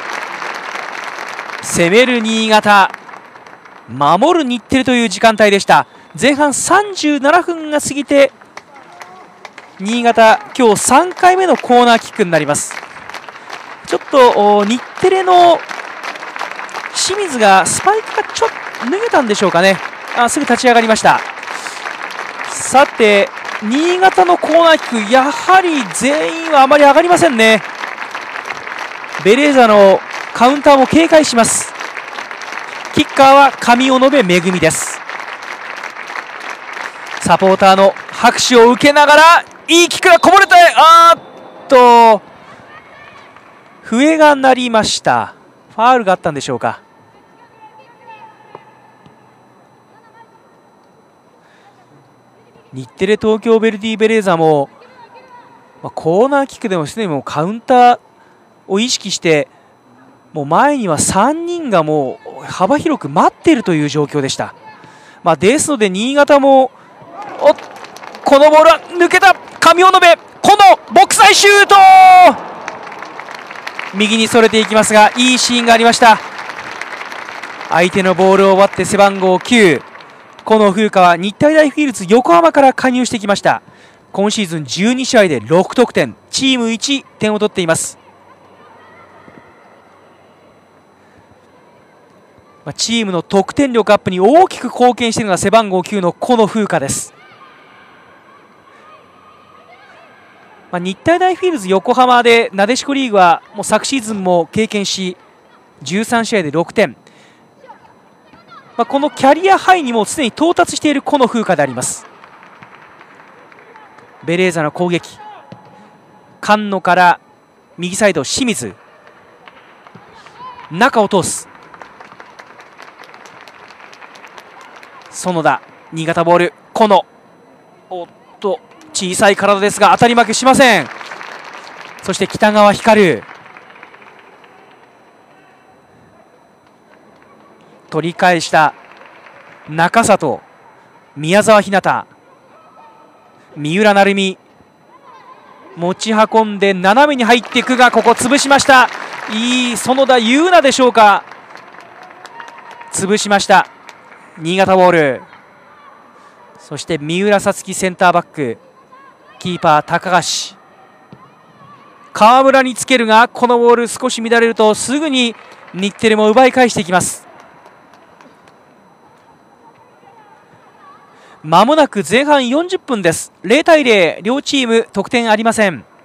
[SPEAKER 1] 攻める新潟、守る日テレという時間帯でした。前半さんじゅうななふんが過ぎて、新潟今日さんかいめのコーナーキックになります。ちょっと日テレの清水がスパイクがちょっと脱げたんでしょうかね。あ、すぐ立ち上がりました。さて新潟のコーナーキック、やはり全員はあまり上がりませんね。ベレーザのカウンターも警戒します。キッカーは上尾延恵です。サポーターの拍手を受けながらいいキックがこぼれて、あーっと笛が鳴りました。ファウルがあったんでしょうか。日テレ東京ヴェルディベレーザも、まあ、コーナーキックでもすでにもうカウンターを意識して、もう前にはさんにんがもう幅広く待っているという状況でした。まあ、ですので新潟も、おこのボールは抜けた、上尾延、このボックス内シュート、右にそれていきますが、いいシーンがありました。相手のボールを奪って背番号きゅう、この風花は日体大フィールズ横浜から加入してきました。今シーズンじゅうにしあいでろくとくてん、チームいちてんを取っています。チームの得点力アップに大きく貢献しているのが背番号きゅうのこの風花です。まあ、日体大フィールズ横浜でなでしこリーグはもう昨シーズンも経験し、じゅうさんしあいでろくてん、まあ、このキャリアハイにもすでに到達しているこの風花であります。ベレーザの攻撃、菅野から右サイド清水、中を通す園田、新潟ボール、このおっと小さい体ですが当たり負けしません。そして北川光、取り返した中里、宮澤ひなた、三浦成美、持ち運んで斜めに入っていくが、ここ潰しました。いい園田優奈でしょうか、潰しました。新潟ボール、そして三浦さつきセンターバック、キーパー高橋、川村につけるが、このボール少し乱れるとすぐに日テレも奪い返していきます。まもなく前半よんじゅっぷんです。ゼロたいゼロ、両チーム得点ありません。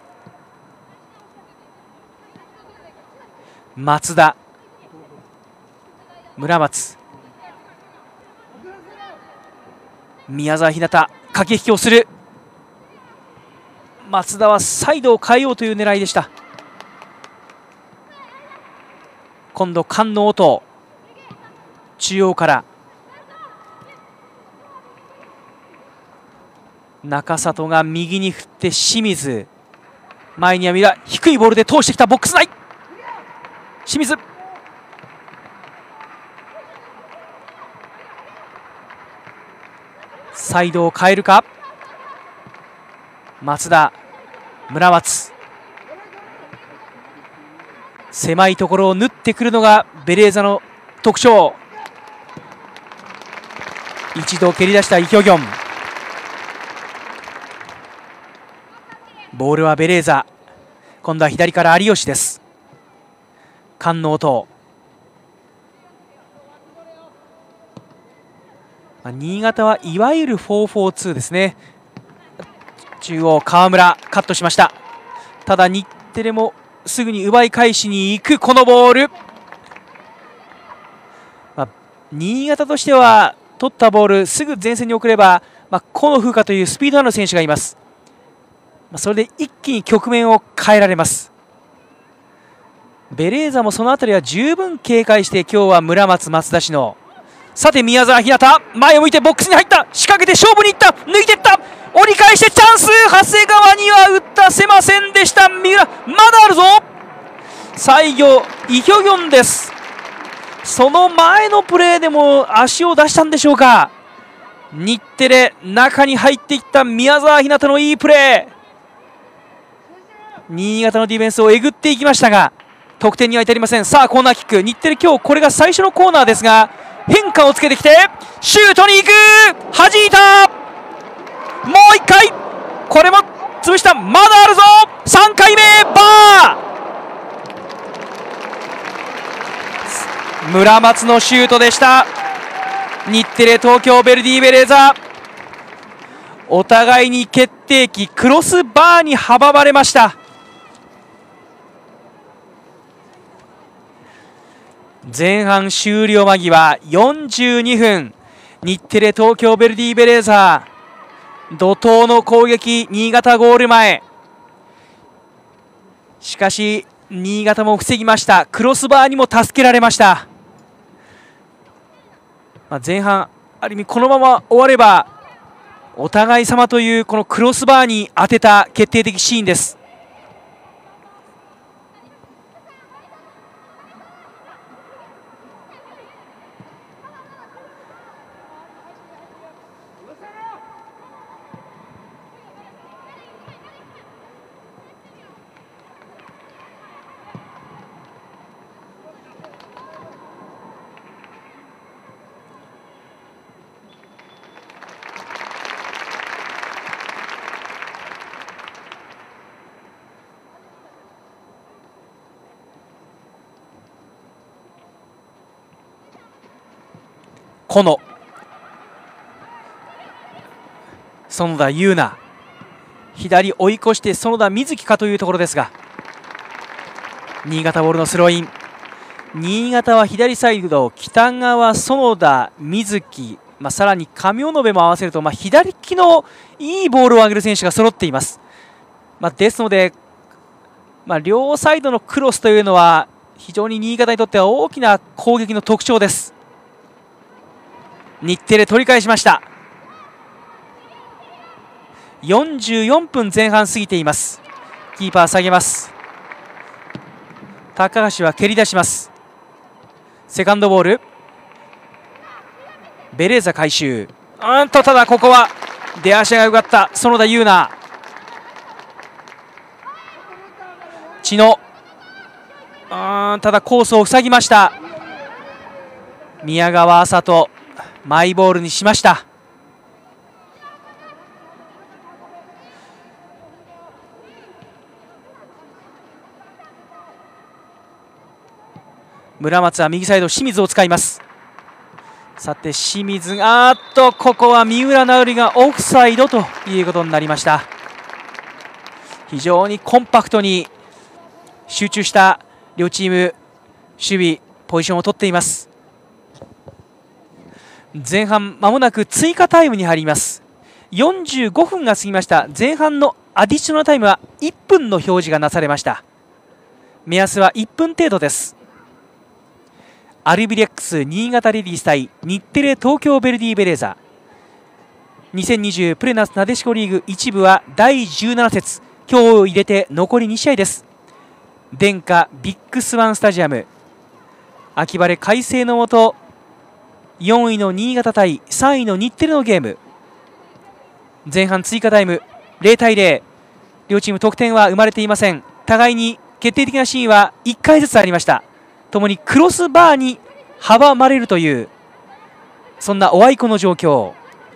[SPEAKER 1] 松田、村松、宮澤ひなた、駆け引きをする。松田はサイドを変えようという狙いでした。今度菅野音、中央から中里が右に振って清水、前には三浦、低いボールで通してきたボックス内、清水、サイドを変えるか、松田、村松、狭いところを縫ってくるのがベレーザの特徴。一度蹴り出したイヒョギョン、ボールはベレーザ、今度は左から有吉です。菅野音、新潟はいわゆる フォーフォーツー ですね。中央川村カットしました。ただ日テレもすぐに奪い返しに行くこのボール、まあ、新潟としては取ったボールすぐ前線に送れば、まあ、この風花というスピードある選手がいます。まあ、それで一気に局面を変えられます。ベレーザもその辺りは十分警戒して、今日は村松、松田氏の、さて宮澤ひなた、前を向いてボックスに入った、仕掛けて勝負にいった、抜いていった、折り返してチャンス、長谷川には打ったせませんでした。三浦まだあるぞ、最後イヒョギョンです。 その前のプレーでも足を出したんでしょうか。日テレ、中に入っていった宮澤ひなたのいいプレー、新潟のディフェンスをえぐっていきましたが得点には至りません。さあコーナーキック、日テレ今日これが最初のコーナーですが変化をつけてきてシュートに行く、弾いた、もういっかい、これも潰した、まだあるぞ、さんかいめ、バー、村松のシュートでした。日テレ東京ヴェルディベレーザ、お互いに決定機クロスバーに阻まれました。前半終了間際よんじゅうにふん、日テレ東京ヴェルディベレーザ怒涛の攻撃、新潟ゴール前、しかし新潟も防ぎました。クロスバーにも助けられました。まあ、前半ある意味このまま終わればお互い様というこのクロスバーに当てた決定的シーンです。この園田優奈、左追い越して園田瑞希かというところですが、新潟ボールのスローイン。新潟は左サイド、北側園田瑞希、まあ、さらに上尾延も合わせると、まあ、左利きのいいボールを上げる選手が揃っています。まあ、ですので、まあ、両サイドのクロスというのは非常に新潟にとっては大きな攻撃の特徴です。日テレ取り返しました。よんじゅうよんぷん前半過ぎています。キーパー下げます。高橋は蹴り出します。セカンドボール、ベレーザ回収、うんとただここは出足が良かった園田優奈、知野、うんただコースを塞ぎました。宮川麻人マイボールにしました。村松は右サイド清水を使います。さて清水があっとここは三浦直がオフサイドということになりました。非常にコンパクトに集中した両チーム守備ポジションを取っています。前半まもなく追加タイムに入ります。よんじゅうごふんが過ぎました。前半のアディショナルタイムはいっぷんの表示がなされました。目安はいっぷん程度です。アルビレックス新潟レディース対日テレ東京ヴェルディベレーザ、にせんにじゅうプレナスなでしこリーグいち部はだいじゅうなな節、今日を入れて残りに試合です。電化ビッグスワンスタジアム、秋晴れ快晴のもとよんいの新潟対さんいの日テレのゲーム。前半追加タイムゼロたいゼロ、両チーム得点は生まれていません。互いに決定的なシーンはいっかいずつありました。ともにクロスバーに阻まれるというそんなおあいこの状況。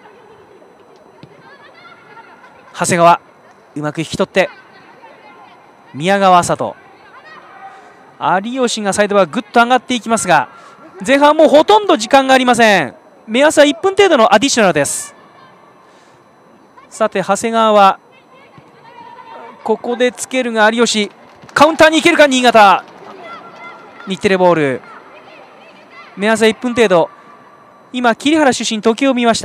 [SPEAKER 1] 長谷川うまく引き取って宮川麻人、有吉がサイドはぐっと上がっていきますが、前半もうほとんど時間がありません。目安はいっぷん程度のアディショナルです。さて長谷川はここでつけるが有吉、カウンターに行けるか新潟。日テレボール、目安はいっぷん程度。今桐原出身時計を見ました。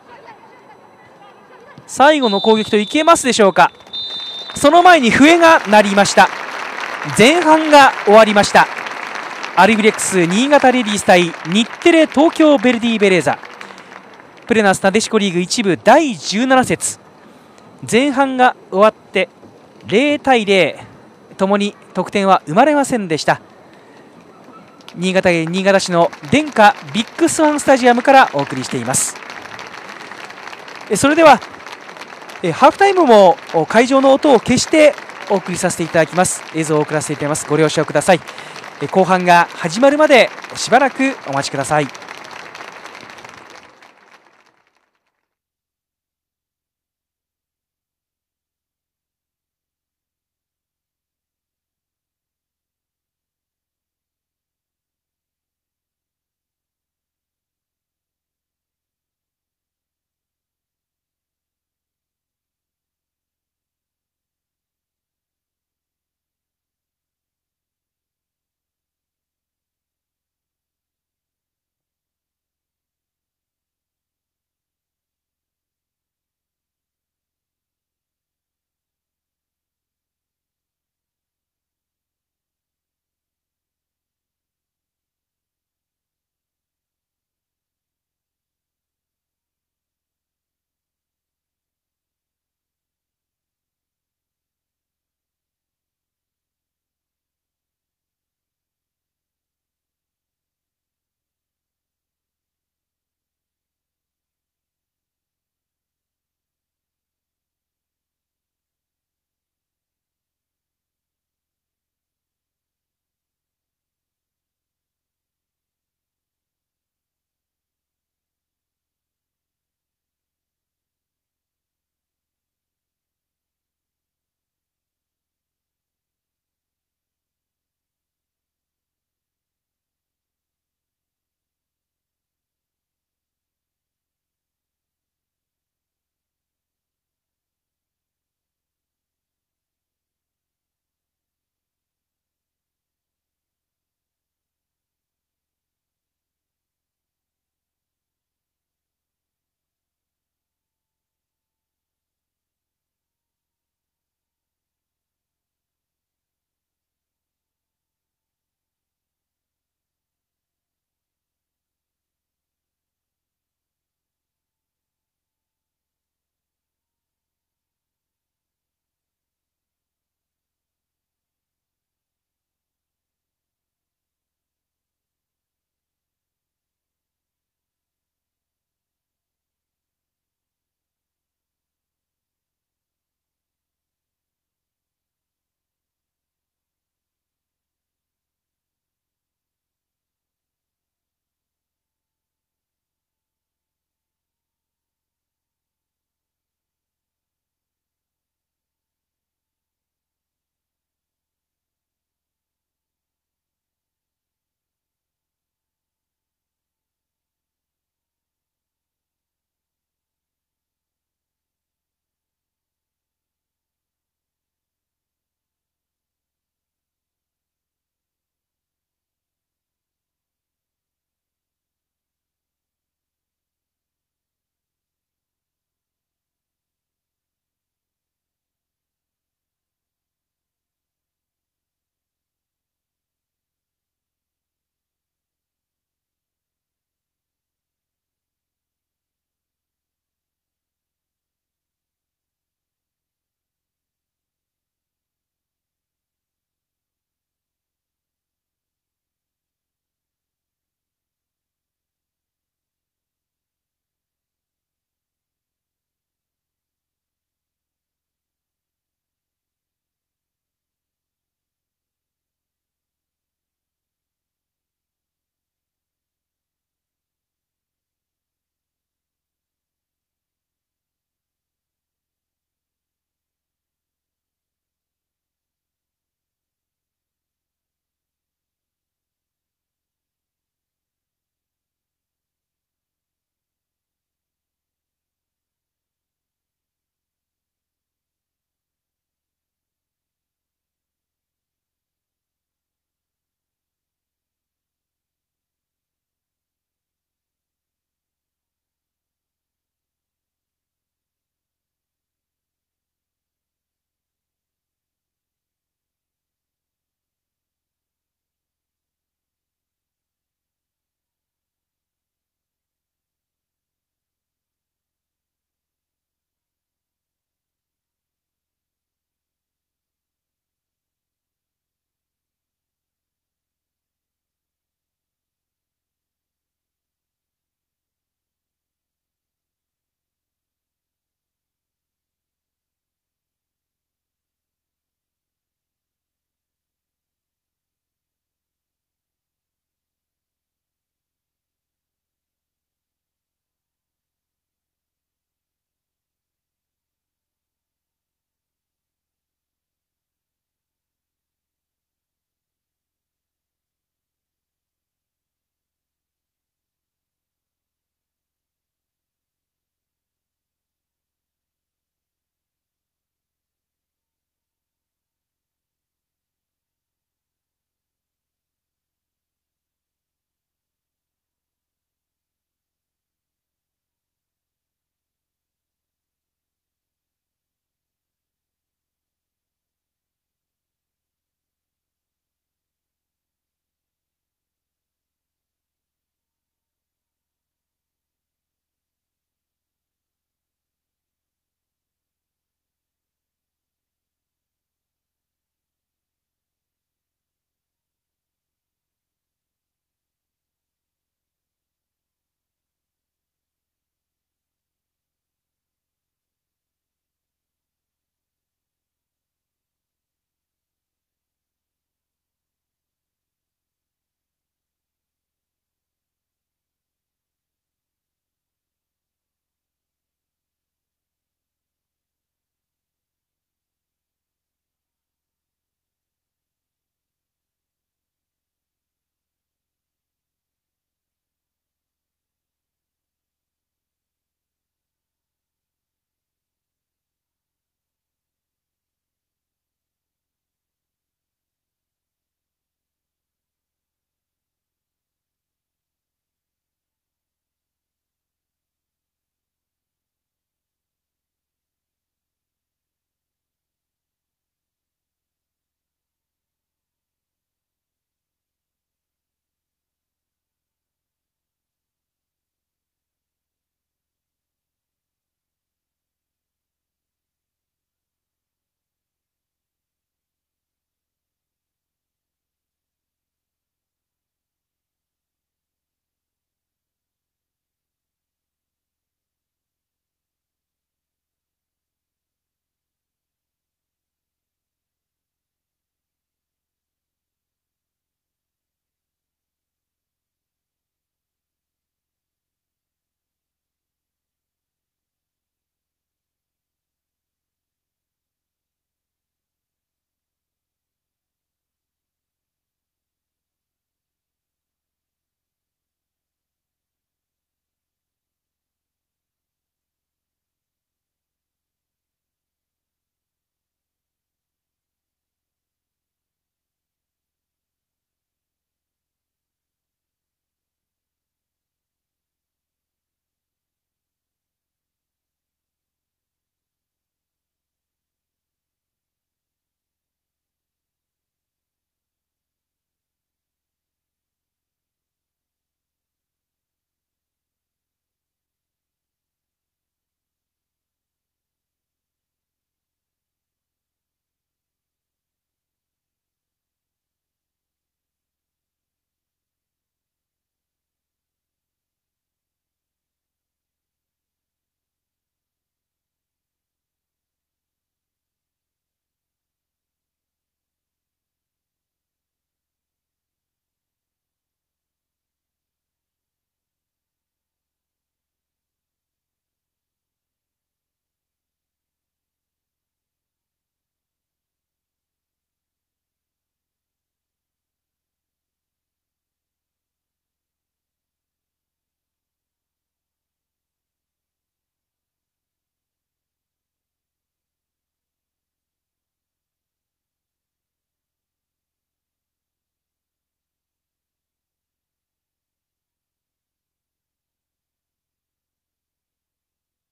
[SPEAKER 1] 最後の攻撃といけますでしょうか。その前に笛が鳴りました。前半が終わりました。アルビレックス新潟レディース対日テレ東京ヴェルディベレーザ、プレナスなでしこリーグいち部だいじゅうなな節、前半が終わってゼロたいゼロ、ともに得点は生まれませんでした。 新潟県新潟市の電化ビッグスワンスタジアムからお送りしています。それではハーフタイムも会場の音を消してお送りさせていただきます。映像を送らせていただきます。ご了承ください。後半が始まるまでしばらくお待ちください。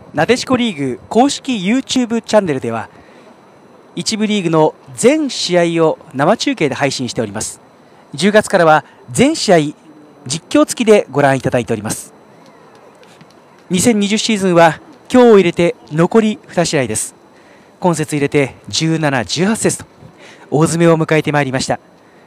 [SPEAKER 1] なでしこリーグ公式 YouTube チャンネルでは一部リーグの全試合を生中継で配信しております。じゅうがつからは全試合実況付きでご覧いただいております。にせんにじゅうシーズンは今日を入れて残りに試合です。今節入れてじゅうなな、じゅうはち節と大詰めを迎えてまいりました。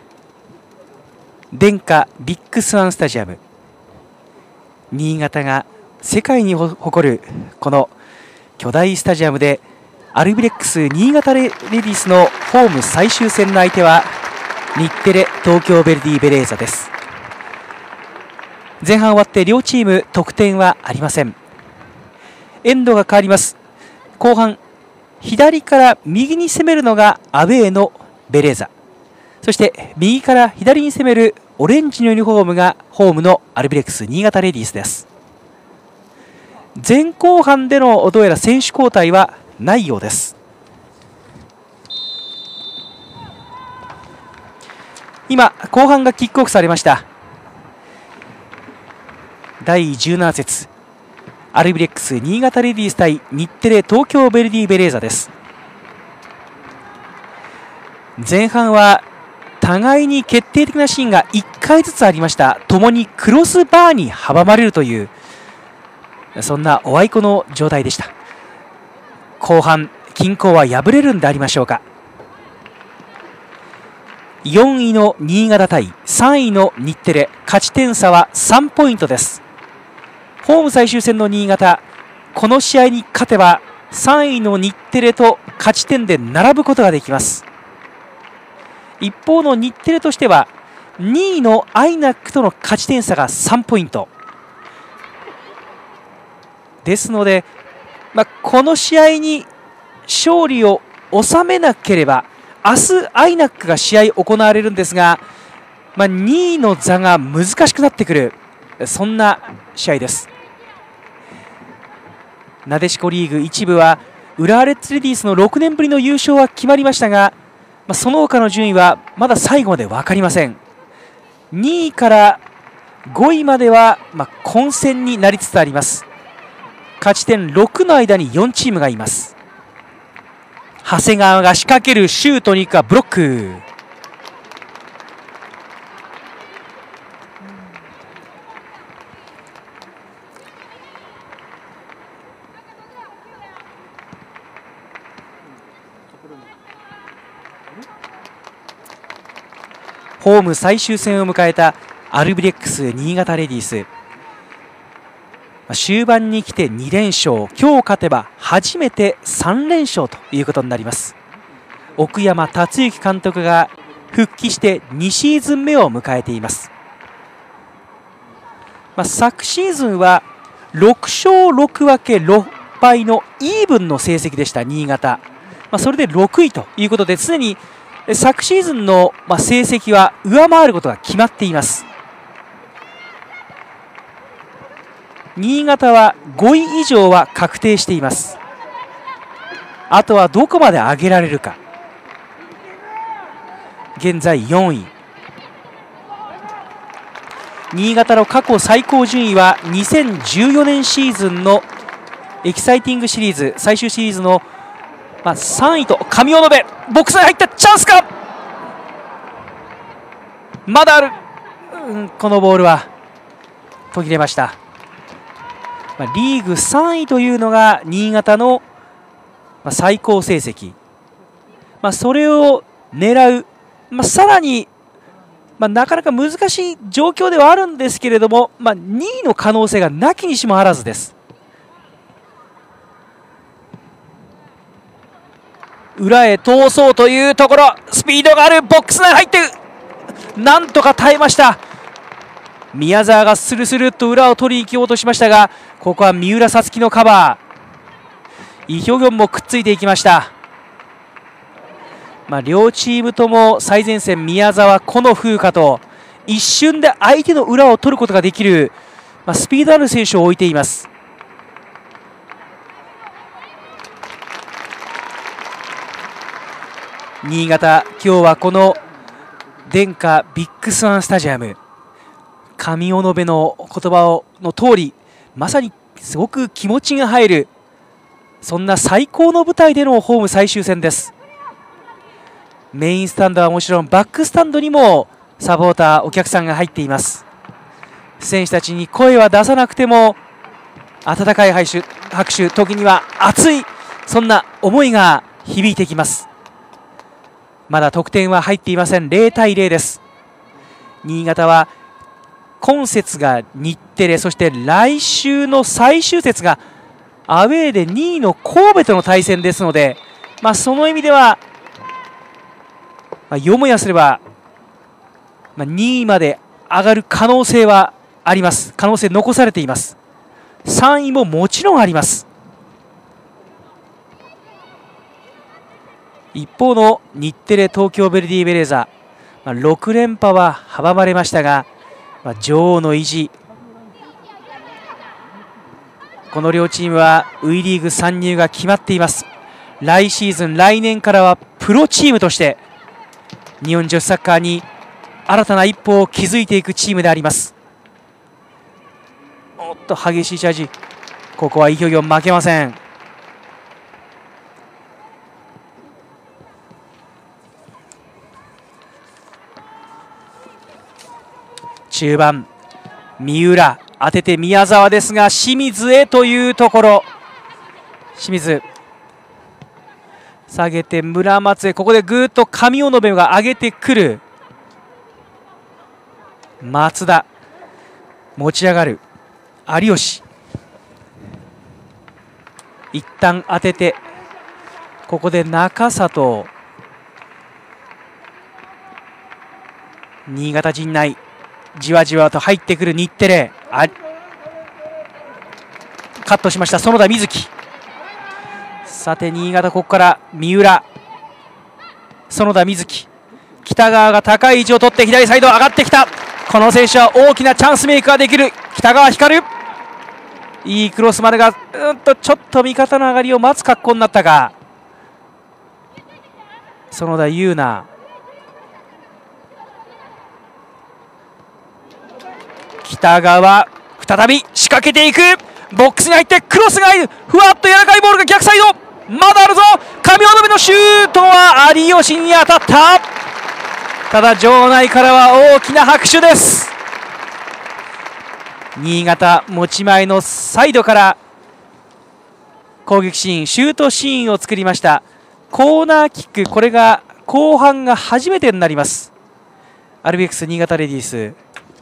[SPEAKER 1] デンカビッグスワンスタジアム、新潟が世界に誇るこの巨大スタジアムでアルビレックス新潟レディスのホーム最終戦の相手は日テレ東京ヴェルディベレーザです。前半終わって両チーム得点はありません。エンドが変わります。後半左から右に攻めるのがアウェーのベレーザ、そして右から左に攻めるオレンジのユニフォームがホームのアルビレックス新潟レディースです。前後半でのどうやら選手交代はないようです。今後半がキックオフされました。だいじゅうなな節アルビレックス新潟レディース対日テレ東京ヴェルディベレーザです。前半は互いに決定的なシーンがいっかいずつありました。ともにクロスバーに阻まれるというそんなおあいこの状態でした。後半均衡は破れるんでありましょうか。よんいの新潟対さんいの日テレ、勝ち点差はさんポイントです。ホーム最終戦の新潟、この試合に勝てばさんいの日テレと勝ち点で並ぶことができます。一方の日テレとしてはにいのアイナックとの勝ち点差がさんポイントですので、まあ、この試合に勝利を収めなければ明日アイナックが試合行われるんですが、まあ、にいの座が難しくなってくる、そんな試合です。なでしこリーグ一部は浦和レッズレディースのろくねんぶりの優勝は決まりましたが、まあ、その他の順位はまだ最後まで分かりません。にいからごいまでは、まあ、混戦になりつつあります。勝ち点ろくの間によんチームがいます。長谷川が仕掛けるシュートに行くかブロック。ホーム最終戦を迎えたアルビレックス新潟レディース、終盤に来てに連勝、今日勝てば初めてさん連勝ということになります。奥山達之監督が復帰してにシーズン目を迎えています。まあ、昨シーズンはろく勝ろく分けろっ敗のイーブンの成績でした新潟、まあ、それでろくいということで、常に昨シーズンの成績は上回ることが決まっています。新潟はごい以上は確定しています。あとはどこまで上げられるか。現在よんい、新潟の過去最高順位はにせんじゅうよねんシーズンのエキサイティングシリーズ最終シリーズのまあさんいと上尾部、ボックスに入ったチャンスか、まだある、うん、このボールは途切れました。まあ、リーグさんいというのが新潟のまあ最高成績、まあ、それを狙う、まあ、さらに、まあ、なかなか難しい状況ではあるんですけれども、まあ、にいの可能性がなきにしもあらずです。裏へ通そうというところ、スピードがある、ボックス内入ってなんとか耐えました。宮澤がスルスルっと裏を取りに行こうとしましたが、ここは三浦さつきのカバー、イ・ヒョギョンもくっついていきました。まあ、両チームとも最前線宮澤、この風花と一瞬で相手の裏を取ることができる、まあ、スピードある選手を置いています。新潟、今日はこのデンカビッグスワンスタジアム、上尾部の言葉の通り、まさにすごく気持ちが入るそんな最高の舞台でのホーム最終戦です。メインスタンドはもちろんバックスタンドにもサポーターお客さんが入っています。選手たちに声は出さなくても温かい拍手、拍手時には熱いそんな思いが響いてきます。まだ得点は入っていません。ゼロたいゼロです。新潟は今節が日テレ、そして来週の最終節がアウェーでにいの神戸との対戦ですので、まあ、その意味では、まあ、よもやすれば、まあ、にいまで上がる可能性はあります。可能性残されています。さんいももちろんあります。一方の日テレ東京ヴェルディベレーザ、まあ、ろくれんぱは阻まれましたが、まあ、女王の意地、この両チームは ウイ リーグ参入が決まっています。来シーズン、来年からはプロチームとして日本女子サッカーに新たな一歩を築いていくチームであります。おっと激しいチャージ、ここはイ・ヒョギョン負けません。中盤、三浦当てて宮澤ですが清水へというところ、清水下げて村松へ、ここでぐーっと上尾延が上げてくる。松田持ち上がる有吉、一旦当ててここで中里、新潟陣内じわじわと入ってくる日テレ、あカットしました園田瑞希。さて新潟、ここから三浦、園田瑞希、北川が高い位置を取って左サイド上がってきた。この選手は大きなチャンスメイクができる。北川光、いいクロスまでがうんとちょっと味方の上がりを待つ格好になったか。園田優奈、北川再び仕掛けていく。ボックスに入ってクロスが入る。ふわっと柔らかいボールが逆サイド、まだあるぞ。上尾延のシュートは有吉に当たった。ただ場内からは大きな拍手です。新潟持ち前のサイドから攻撃シーン、シュートシーンを作りました。コーナーキック、これが後半が初めてになります。アルビレックス新潟レディース、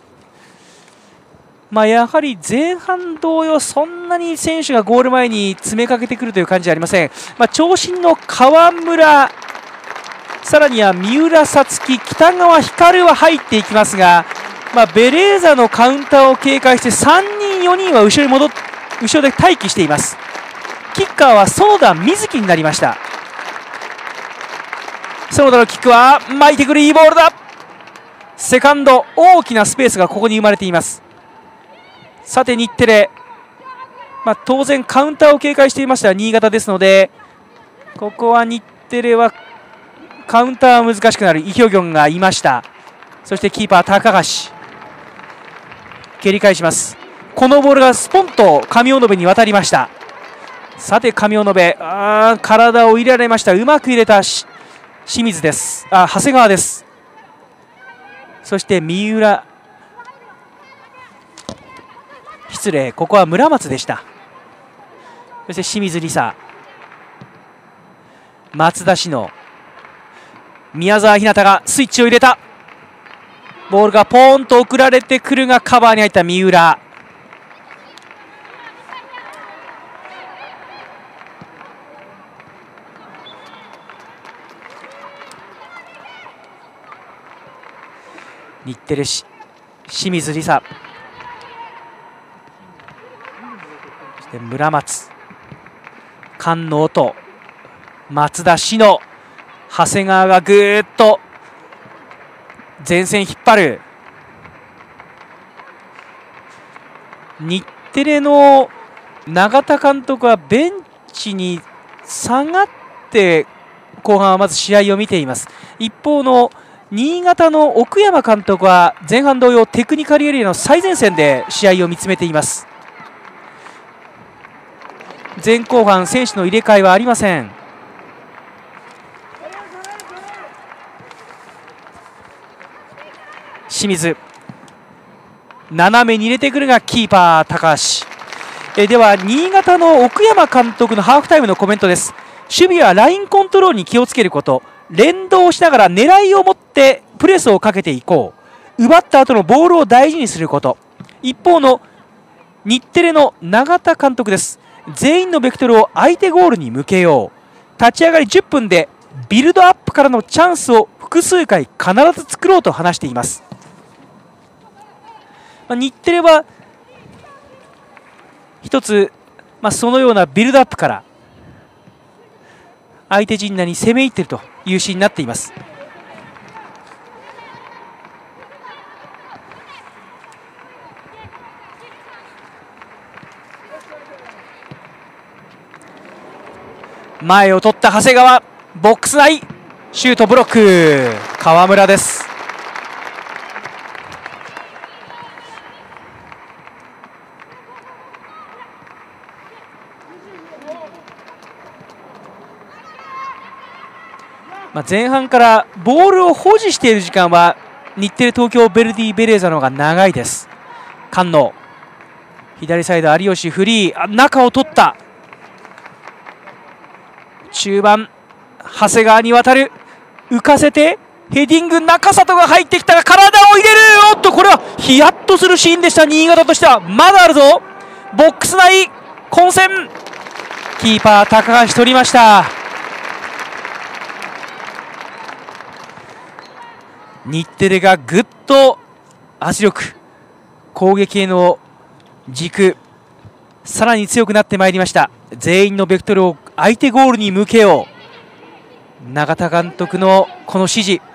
[SPEAKER 1] まあ、やはり前半同様そんなに選手がゴール前に詰めかけてくるという感じはありません。まあ、長身の川村、さらには三浦さつき、北川光は入っていきますが、まあ、ベレーザのカウンターを警戒してさんにんよにんは後ろに戻っ後ろで待機しています。キッカーは園田瑞希になりました。園田のキックは巻いてくる、いいボールだ。セカンド、大きなスペースがここに生まれています。さて日テレ、まあ、当然カウンターを警戒していました新潟ですので、ここは日テレはカウンターは難しくなる。イ・ヒョギョンがいました。そしてキーパー高橋蹴り返します。このボールがスポンと上尾延に渡りました。さて上尾延、あー体を入れられました。うまく入れた清水です。あ長谷川です。そして三浦、失礼、ここは村松でした。そして清水梨紗、松田志乃、宮澤ひなたがスイッチを入れた。ボールがポーンと送られてくるがカバーに入った三浦。日テレし清水梨紗、そして村松、菅野音、松田志乃、長谷川がぐーっと前線引っ張る。日テレの永田監督はベンチに下がって後半はまず試合を見ています。一方の新潟の奥山監督は前半同様テクニカルエリアの最前線で試合を見つめています。 前後半選手の入れ替えはありません。清水斜めに入れてくるがキーパー高橋。えでは新潟の奥山監督のハーフタイムのコメントです。守備はラインコントロールに気をつけること、連動しながら狙いを持ってプレスをかけていこう、奪った後のボールを大事にすること。一方の日テレの永田監督です。全員のベクトルを相手ゴールに向けよう、立ち上がりじゅっぷんでビルドアップからのチャンスを複数回必ず作ろうと話しています。まあ、日テレは一つ、まあ、そのようなビルドアップから相手陣内に攻め入っているというシーンになっています。前を取った長谷川、ボックス内シュートブロック、川村です。まあ前半からボールを保持している時間は日テレ東京ヴェルディベレーザの方が長いです。菅野左サイド有吉フリー、中を取った。中盤長谷川に渡る、浮かせてヘディング、中里が入ってきたが体を入れる。おっとこれはヒヤッとするシーンでした。新潟としてはまだあるぞ。ボックス内混戦、キーパー高橋取りました。日テレがぐっと圧力、攻撃への軸さらに強くなってまいりました。全員のベクトルを相手ゴールに向けよう、永田監督のこの指示。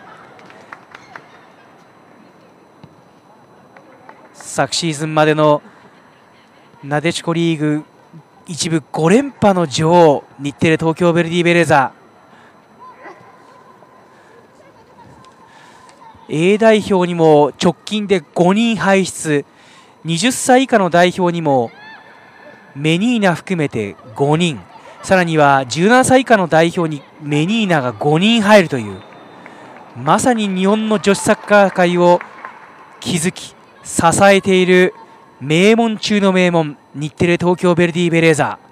[SPEAKER 1] 昨シーズンまでのなでしこリーグ一部ご連覇の女王、日テレ東京ヴェルディベレーザ。A 代表にも直近でごにん輩出、はたち以下の代表にもメニーナ含めてごにん、さらにはじゅうななさい以下の代表にメニーナがごにん入るという、まさに日本の女子サッカー界を築き支えている名門中の名門、日テレ東京ヴェルディベレーザ。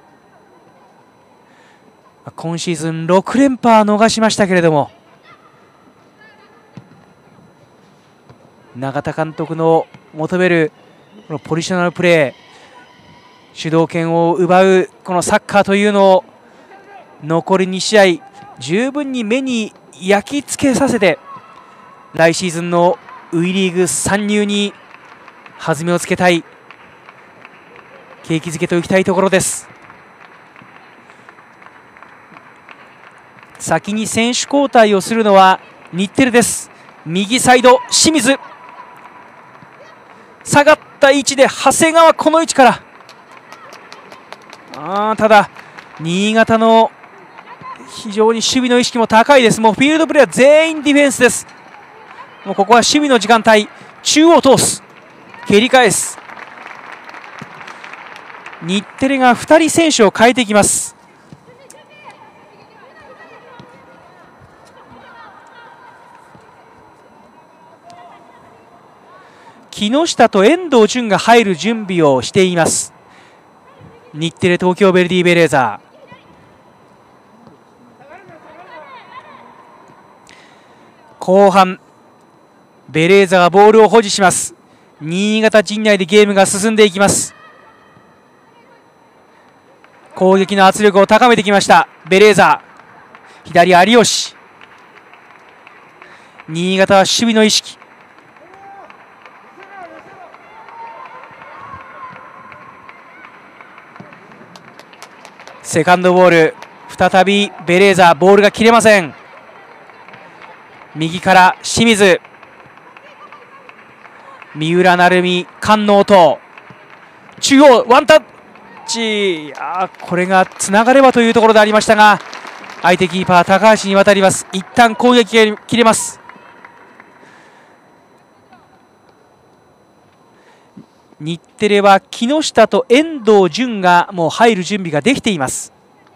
[SPEAKER 1] 今シーズンろく連覇は逃しましたけれども、永田監督の求めるこのポジショナルプレー、主導権を奪うこのサッカーというのを残りに試合十分に目に焼き付けさせて、来シーズンのウィリーグ参入に弾みをつけたい、景気づけといきたいところです。先に選手交代をするのは日テレです。右サイド清水、下がった位置で長谷川、この位置から、あただ新潟の非常に守備の意識も高いです。もうフィールドプレーは全員ディフェンスです。もうここは守備の時間帯、中央通す、蹴り返す。日テレがふたり選手を変えていきます。木下と遠藤純が入る準備をしています。日テレ東京ヴェルディベレーザ。後半ベレーザがボールを保持します。新潟陣内でゲームが進んでいきます。攻撃の圧力を高めてきましたベレーザ。左有吉、新潟は守備の意識。セカンドボール、再びベレーザ、ボールが切れません。右から清水、三浦成美、菅野音、中央ワンタッチ、あこれがつながればというところでありましたが、相手キーパー高橋に渡ります。一旦攻撃が切れます。 日テレは木下と遠藤純がもう入る準備ができています。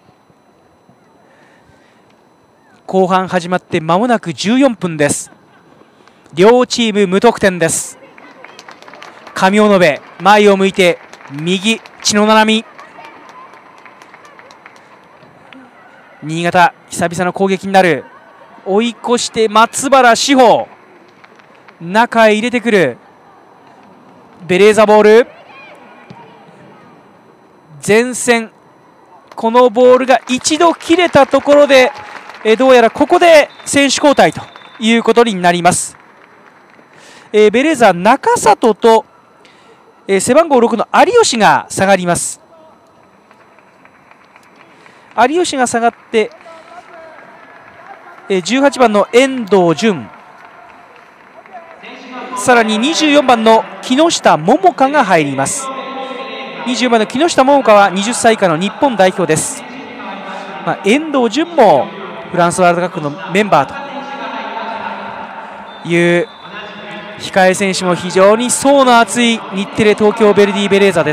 [SPEAKER 1] 後半始まって間もなくじゅうよんぷんです。両チーム無得点です。上尾延前を向いて右血の七海、新潟久々の攻撃になる。追い越して松原志保、中へ入れてくる。ベレーザボール前線、このボールが一度切れたところでえどうやらここで選手交代ということになります。えベレーザ中里とえ背番号ろくの有吉が下がります。有吉が下がってえじゅうはちばんの遠藤純、さらににじゅうよんばんの木下桃香が入ります。にじゅうよんばんの木下桃香ははたち以下の日本代表です。まあ、遠藤純もフランスワールドカップのメンバーという控え選手も非常に層の厚い日テレ東京ヴェルディベレーザです。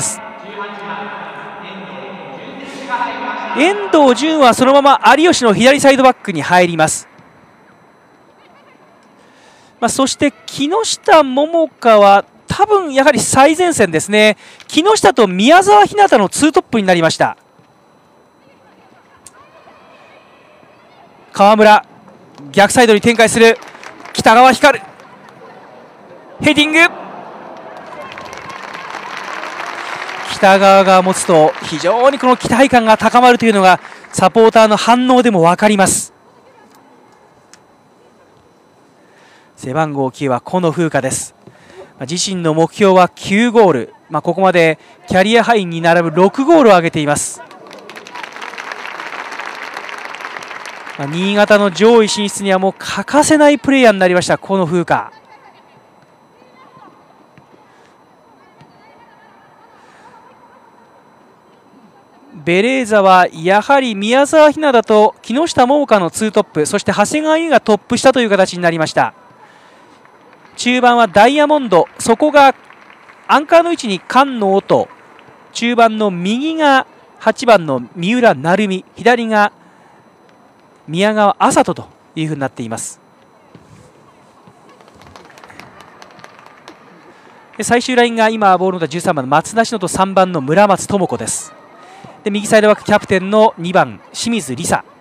[SPEAKER 1] 遠藤純はそのまま有吉の左サイドバックに入ります。まあ、そして木下桃香は多分やはり最前線ですね。木下と宮澤ひなたのツートップになりました。川村逆サイドに展開する。北川光ヘディング、北川が持つと非常にこの期待感が高まるというのがサポーターの反応でも分かります。背番号きゅうは今野風花です。自身の目標はきゅうゴール、まあ、ここまでキャリアハイに並ぶろくゴールを挙げています。まあ、新潟の上位進出にはもう欠かせないプレーヤーになりました今野風花。ベレーザはやはり宮澤ひなたと木下桃香のツートップ、そして長谷川優がトップ下という形になりました。中盤はダイヤモンド、そこがアンカーの位置に菅野音、中盤の右がはちばんの三浦成美、左が宮川麻人というふうになっています。最終ラインが今ボールのじゅうさんばんの松田篠とさんばんの村松智子です。で右サイドバックキャプテンのにばん清水梨沙、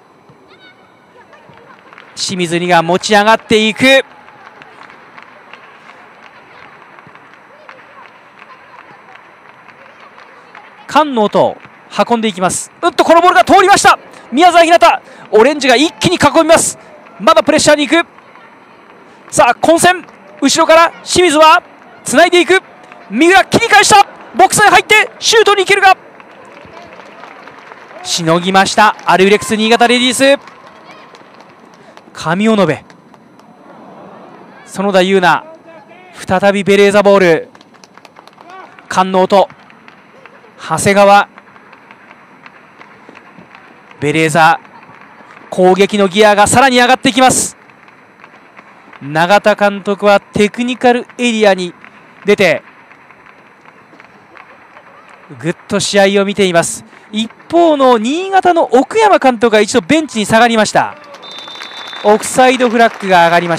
[SPEAKER 1] 清水梨が持ち上がっていく。菅野と運んでいきます。うっとこのボールが通りました。宮澤ひなた、オレンジが一気に囲みます。まだプレッシャーに行く。さあ混戦、後ろから清水はつないでいく。三浦切り返した。ボックスに入ってシュートに行けるがしのぎました。アルビレックス新潟レディース。上尾延園田優奈、再びベレーザボール。菅野と長谷川、ベレーザ攻撃のギアがさらに上がっていきます。永田監督はテクニカルエリアに出てぐっと試合を見ています。一方の新潟の奥山監督が一度ベンチに下がりました。オフサイドフラッグが上がりました。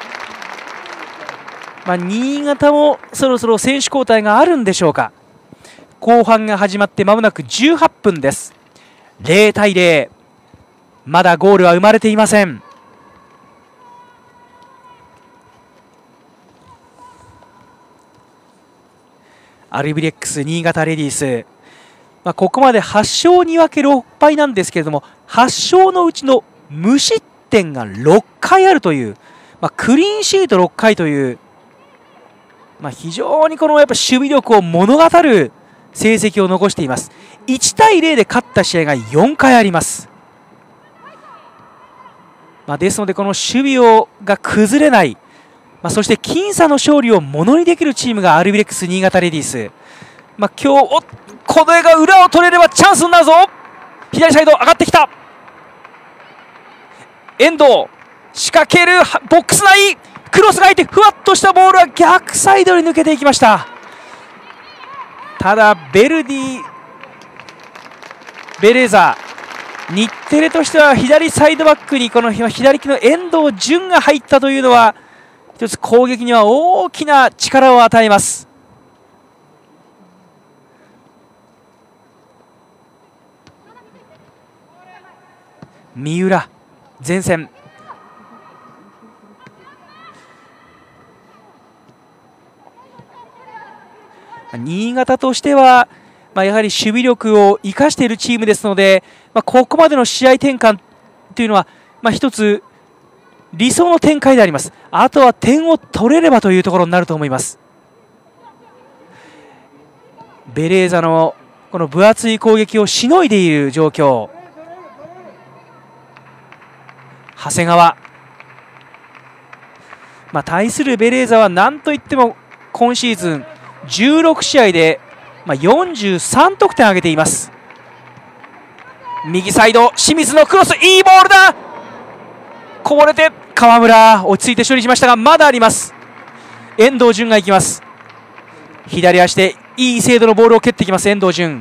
[SPEAKER 1] まあ、新潟もそろそろ選手交代があるんでしょうか。後半が始まって間もなくじゅうはっぷんです。ゼロたいゼロ、まだゴールは生まれていません。アルビレックス新潟レディース、まあ、ここまではちしょうにわけろっぱいなんですけれども、はちしょうのうちの無失点がろっかいあるという、まあ、クリーンシートろっかいという、まあ、非常にこのやっぱ守備力を物語る成績を残しています。いちたいゼロで勝った試合がよんかいあります。まあ、ですのでこの守備をが崩れない、まあ、そして僅差の勝利をものにできるチームがアルビレックス新潟レディース。まあ、今日おこの絵が裏を取れればチャンスになるぞ。左サイド上がってきた遠藤、仕掛けるボックス内、クロスが入ってふわっとしたボールは逆サイドに抜けていきました。 ただベルディベレーザ日テレとしては左サイドバックにこの左利きの遠藤純が入ったというのは一つ攻撃には大きな力を与えます。三浦前線、新潟としては、まあ、やはり守備力を生かしているチームですので、まあ、ここまでの試合転換というのは、まあ、一つ理想の展開であります。あとは点を取れればというところになると思います。ベレーザのこの分厚い攻撃をしのいでいる状況。長谷川、まあ、対するベレーザは何といっても今シーズンじゅうろくしあいでまあよんじゅうさんとくてん挙げています。右サイド清水のクロス、いいボールだ、こぼれて川村落ち着いて処理しましたがまだあります。遠藤純が行きます。左足でいい精度のボールを蹴ってきます遠藤純。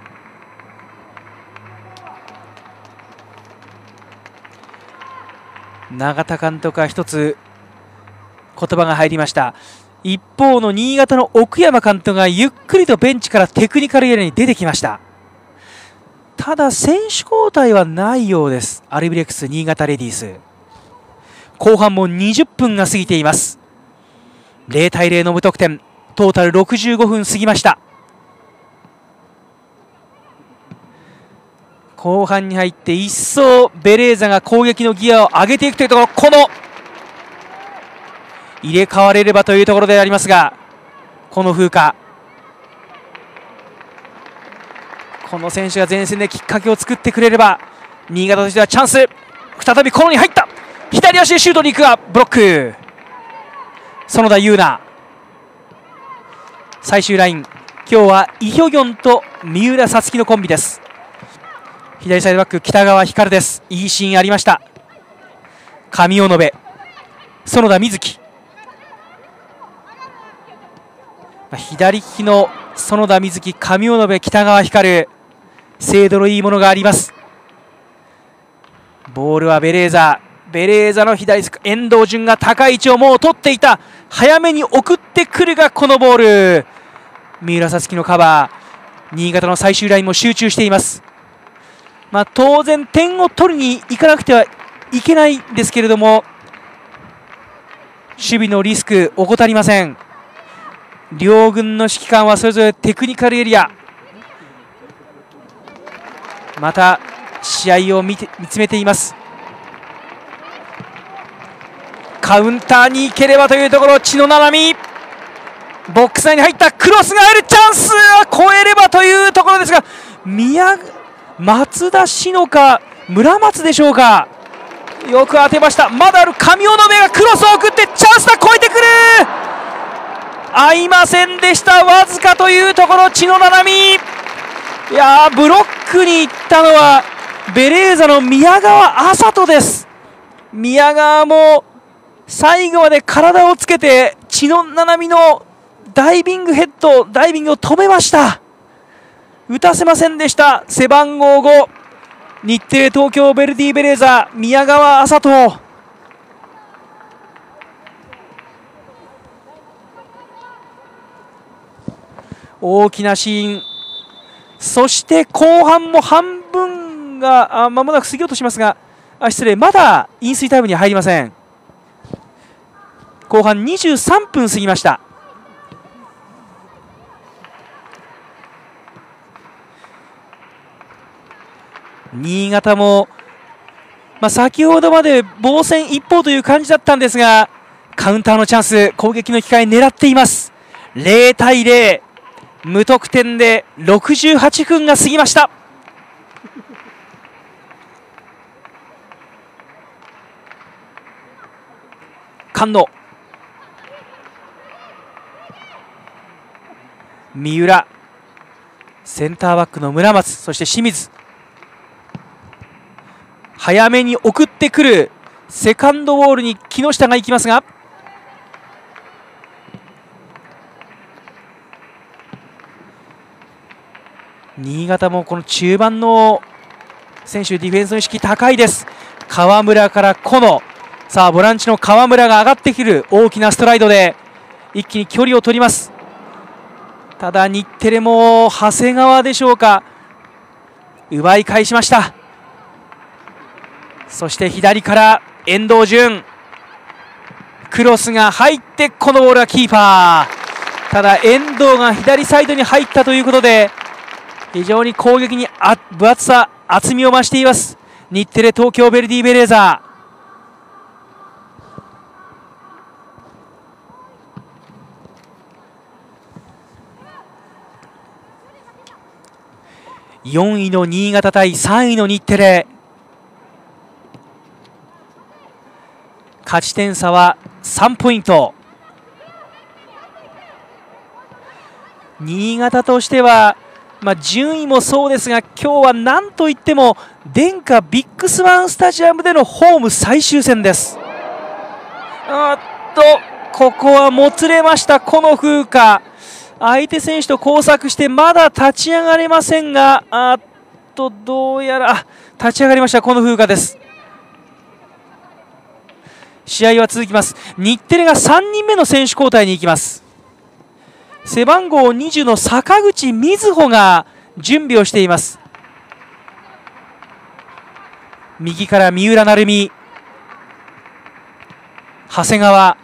[SPEAKER 1] 永田監督は一つ言葉が入りました。一方の新潟の奥山監督がゆっくりとベンチからテクニカルエリアに出てきました。ただ選手交代はないようです。アルビレックス新潟レディース、後半もにじゅっぷんが過ぎています。ゼロたいゼロの無得点、トータルろくじゅうごふん過ぎました。後半に入って一層ベレーザが攻撃のギアを上げていくというところ、この入れ替われればというところでありますが、この風化、この選手が前線できっかけを作ってくれれば新潟としてはチャンス。再びコロに入った、左足でシュートに行くがブロック、園田優奈。最終ライン、今日はイ・ヒョギョンと三浦さつきのコンビです。左サイドバック北川光です。いいシーンありました。上尾延、園田瑞希、左利きの園田瑞希、上尾延、北川光、精度のいいものがあります。ボールはベレーザ、ベレーザの左スク、遠藤純が高い位置をもう取っていた、早めに送ってくるがこのボール、三浦さつきのカバー。新潟の最終ラインも集中しています。まあ、当然点を取りに行かなくてはいけないんですけれども、守備のリスク怠りません。両軍の指揮官はそれぞれテクニカルエリア、また試合を見て見つめています。カウンターに行ければというところ、血の七海、ボックス内に入った、クロスが入る、チャンスは超えればというところですが、宮松田志乃か村松でしょうか、よく当てました。まだある、上尾延がクロスを送ってチャンスだ、超えてくる、合いませんでした、わずかというところ、血の七海。いやー、ブロックに行ったのはベレーザの宮川麻人です。宮川も最後まで体をつけて血の七海のダイビングヘッド、ダイビングを止めました。打たせませんでした。背番号ご、日テレ東京ヴェルディベレーザ宮川麻人。大きなシーン、そして後半も半分がまもなく過ぎようとしますが、あ失礼、まだ飲水タイムには入りません。後半にじゅうさんぷん過ぎました。新潟も、まあ、先ほどまで防戦一方という感じだったんですが、カウンターのチャンス、攻撃の機会狙っています。ゼロたいゼロ、無得点でろくじゅうはちふんが過ぎました。菅野、三浦、センターバックの村松、そして清水、早めに送ってくる、セカンドボールに木下が行きますが、 新潟もこの中盤の選手ディフェンスの意識高いです。川村からこのさあボランチの川村が上がってくる大きなストライドで一気に距離を取ります。ただ日テレも長谷川でしょうか、奪い返しました。そして左から遠藤純、クロスが入ってこのボールはキーパー。ただ遠藤が左サイドに入ったということで非常に攻撃にあ分厚さ厚みを増しています日テレ東京ヴェルディベレーザー。よんいの新潟対さんいの日テレ、勝ち点差はさんポイント。新潟としては、まあ、順位もそうですが今日は何といってもデンカビッグスワンスタジアムでのホーム最終戦です。あっとここはもつれました。この風花、相手選手と交錯してまだ立ち上がれませんが、あっとどうやら立ち上がりました。この風花です。試合は続きます。日テレがさんにんめの選手交代に行きます。背番号にじゅうの坂口瑞穂が準備をしています。右から三浦成美、長谷川、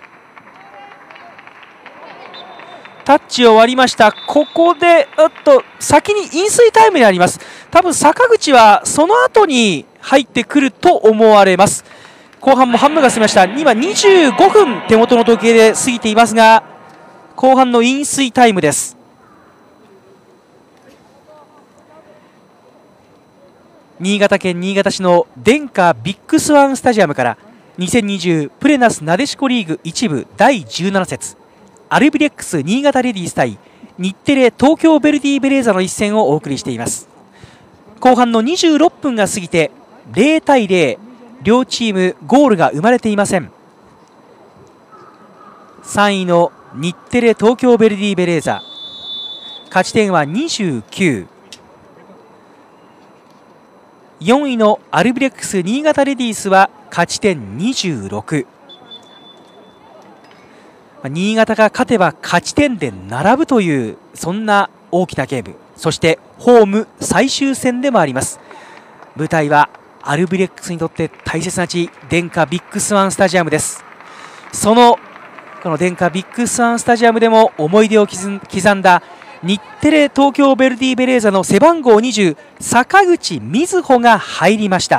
[SPEAKER 1] タッチを割りました。ここでうっと先に飲水タイムにあります。多分坂口はその後に入ってくると思われます。後半も半分が過ぎました。今にじゅうごふん手元の時計で過ぎていますが後半の飲水タイムです。新潟県新潟市のデンカビッグスワンスタジアムからにせんにじゅうプレナスなでしこリーグいち部だいじゅうなな節アルビレックス新潟レディース対日テレ東京ヴェルディベレーザの一戦をお送りしています。後半のにじゅうろっぷんが過ぎてゼロ対ゼロ、両チームゴールが生まれていません。さんいの日テレ東京ヴェルディベレーザ、勝ち点はにじゅうきゅう。よんいのアルビレックス新潟レディースは勝ち点にじゅうろく。新潟が勝てば勝ち点で並ぶというそんな大きなゲーム、そしてホーム最終戦でもあります。舞台はアルビレックスにとって大切な地、デンカビッグスワンスタジアムです。そのこのデンカビッグスワンスタジアムでも思い出を刻んだ日テレ東京ヴェルディベレーザの背番号にじゅう坂口瑞穂が入りました。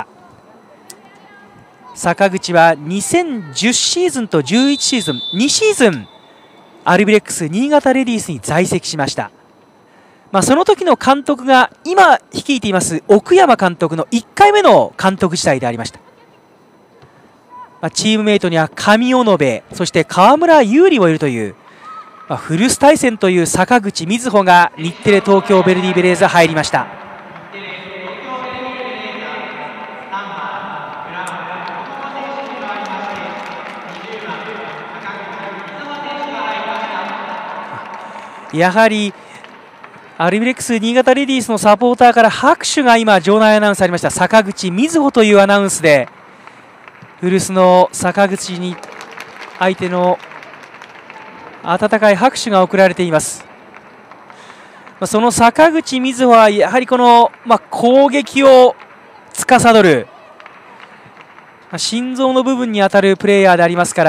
[SPEAKER 1] 坂口はにせんじゅうシーズンとじゅういちシーズンにシーズンアルビレックス新潟レディースに在籍しました。まあ、その時の監督が今率いています奥山監督のいっかいめの監督時代でありました。まあ、チームメイトには上尾延、そして川村優里もいるという、まあ、フルス対戦という坂口瑞穂が日テレ東京ヴェルディベレーザ入りました。やはりアルビレックス新潟レディースのサポーターから拍手が今場内アナウンスありました。坂口瑞穂というアナウンスで古巣の坂口に相手の温かい拍手が送られています。その坂口瑞穂はやはりこの、まあ、攻撃を司る心臓の部分に当たるプレーヤーでありますから、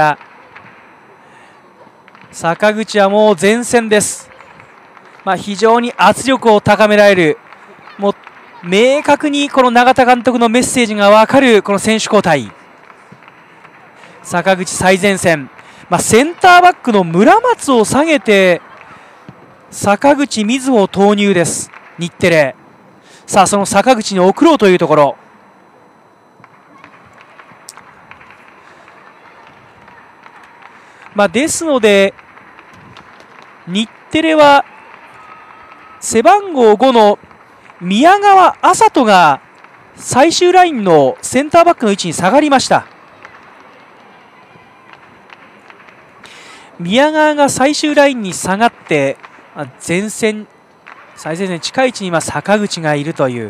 [SPEAKER 1] 坂口はもう前線です。まあ、非常に圧力を高められる、もう明確にこの永田監督のメッセージが分かるこの選手交代。坂口最前線、まあ、センターバックの村松を下げて坂口瑞穂を投入です日テレ。さあその坂口に送ろうというところ。まあ、ですので日テレは背番号ごの宮川麻人が最終ラインのセンターバックの位置に下がりました。宮川が最終ラインに下がって前線最前線近い位置に今坂口がいるという、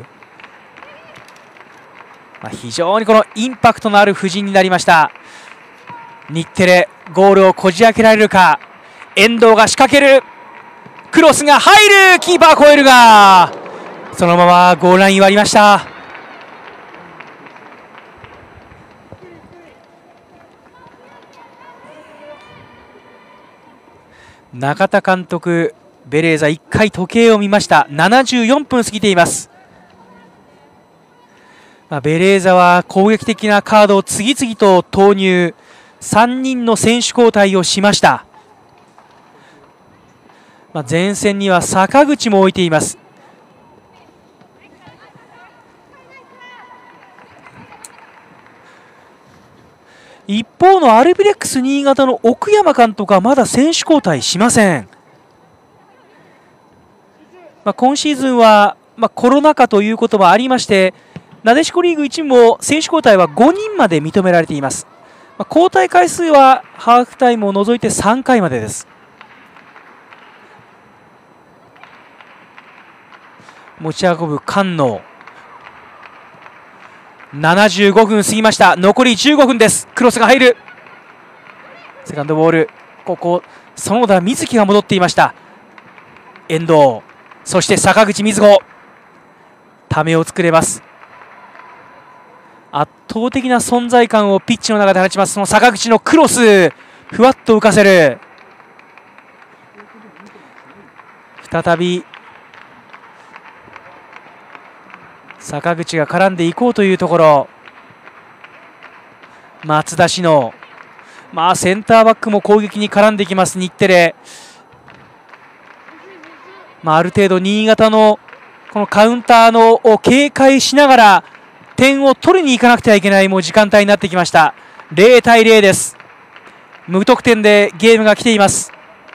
[SPEAKER 1] まあ、非常にこのインパクトのある布陣になりました。日テレゴールをこじ開けられるか。遠藤が仕掛ける、クロスが入る、キーパー越えるがそのままゴールライン割りました。中田監督、ベレーザいっかい時計を見ました。ななじゅうよんぷん過ぎています。まあ、ベレーザは攻撃的なカードを次々と投入、さんにんの選手交代をしました。まあ、前線には坂口も置いています。一方のアルビレックス新潟の奥山監督はまだ選手交代しません。まあ、今シーズンは、まあ、コロナ禍ということもありまして、なでしこリーグいち部も選手交代はごにんまで認められています。まあ、交代回数はハーフタイムを除いてさんかいまでです。持ち運ぶ菅野、ななじゅうごふん過ぎました。残りじゅうごふんです。クロスが入る、セカンドボール、ここ園田瑞希が戻っていました。遠藤、そして坂口瑞穂、ためを作れます。圧倒的な存在感をピッチの中で放ちます。その坂口のクロス、ふわっと浮かせる。再び坂口が絡んでいこうというところ。松田詩野、まあセンターバックも攻撃に絡んできます日テレ。まあ、ある程度新潟のこのカウンターのを警戒しながら点を取りに行かなくてはいけないもう時間帯になってきました。ゼロたいゼロです。無得点でゲームが来ています。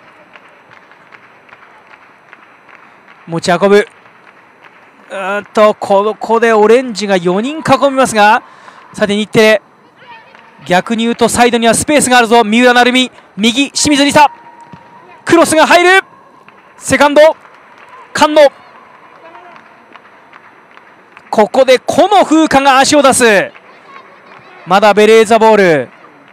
[SPEAKER 1] 持ち運ぶ、うんとここでオレンジがよにん囲みますが、さて日テレ、逆に言うとサイドにはスペースがあるぞ。三浦成美、右清水梨紗、クロスが入る、セカンド菅野、ここでこの風花が足を出す。まだベレーザボール。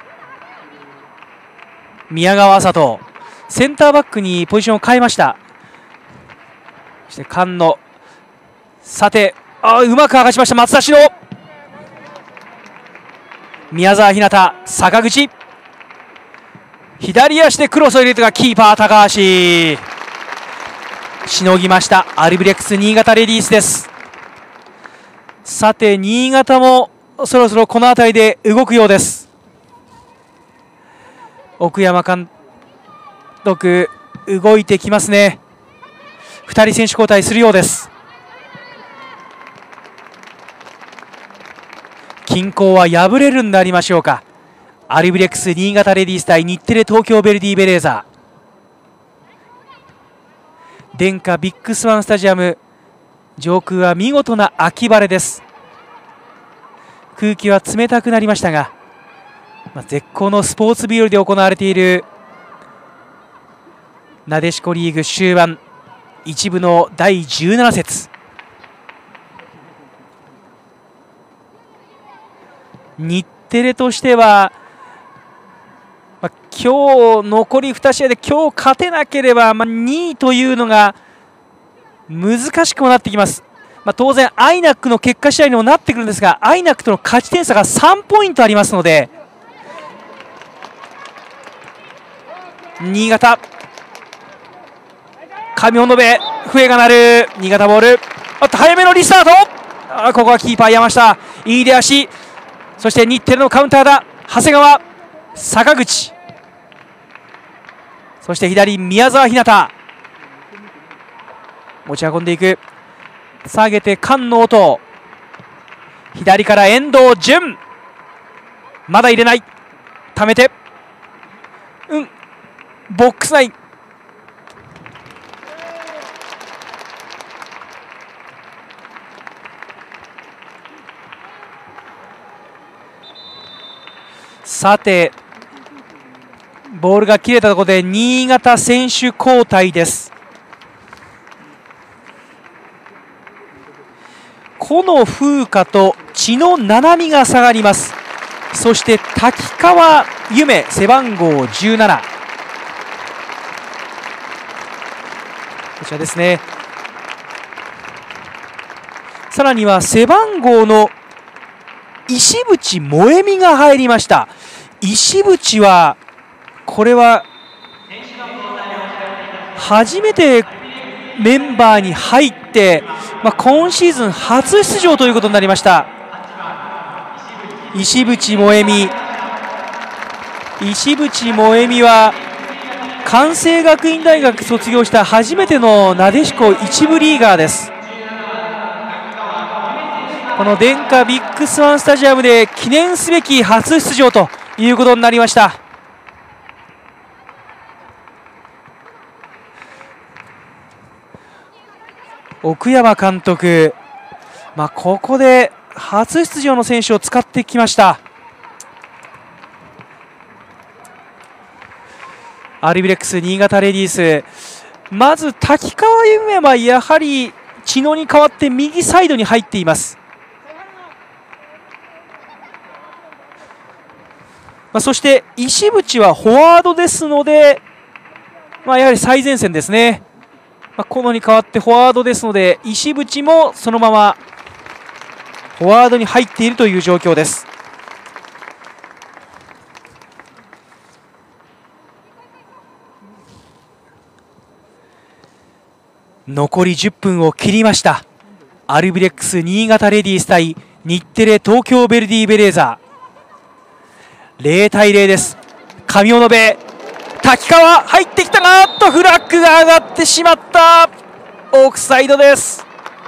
[SPEAKER 1] 宮川麻人、センターバックにポジションを変えました。そして菅野、さてあうまく剥がしました。松田詩野、宮澤ひなた、坂口、左足でクロスを入れてがキーパー高橋しのぎました。アルビレックス新潟レディースです。さて新潟もそろそろこの辺りで動くようです。奥山監督動いてきますね。ふたり選手交代するようです。均衡は破れるんでありましょうか。アルビレックス新潟レディース対日テレ東京ヴェルディベレーザ。電化ビッグスワンスタジアム上空は見事な秋晴れです。空気は冷たくなりましたが、まあ、絶好のスポーツ日和で行われているなでしこリーグ終盤一部のだいじゅうなな節。日テレとしては、まあ、今日残りに試合で今日勝てなければ、まあ、にいというのが難しくもなってきます。まあ、当然アイナックの結果試合にもなってくるんですが、アイナックとの勝ち点差がさんポイントありますので、新潟上尾延笛が鳴る。新潟ボール、あっと早めのリスタート、あここはキーパー山下いい出足、そして日テレのカウンターだ。長谷川、坂口、そして左宮澤ひなた、持ち運んでいく、下げて菅野音、左から遠藤純、まだ入れない、ためてうんボックス内、さてボールが切れたところで新潟選手交代です。 古野風花と千野七海が下がります。そして滝川夢背番号じゅうなな、こちらですね。さらには背番号の石渕萌実が入りました。石渕はこれは初めてメンバーに入って、まあ、今シーズン初出場ということになりました。石渕萌実石渕萌実は関西学院大学卒業した初めてのなでしこ一部リーガーです。このデンカビッグスワンスタジアムで記念すべき初出場ということになりました。奥山監督、まあ、ここで初出場の選手を使ってきました。アルビレックス新潟レディース、まず滝川夢はやはり千野に代わって右サイドに入っています。まあ、そして石渕はフォワードですので、まあ、やはり最前線ですね。まあ、このに代わってフォワードですので、石渕もそのままフォワードに入っているという状況です。残りじゅっぷんを切りました。アルビレックス新潟レディース対日テレ東京ヴェルディベレーザー、ゼロたいゼロです。上尾部、滝川入ってきたが、とフラッグが上がってしまった。オフサイドです。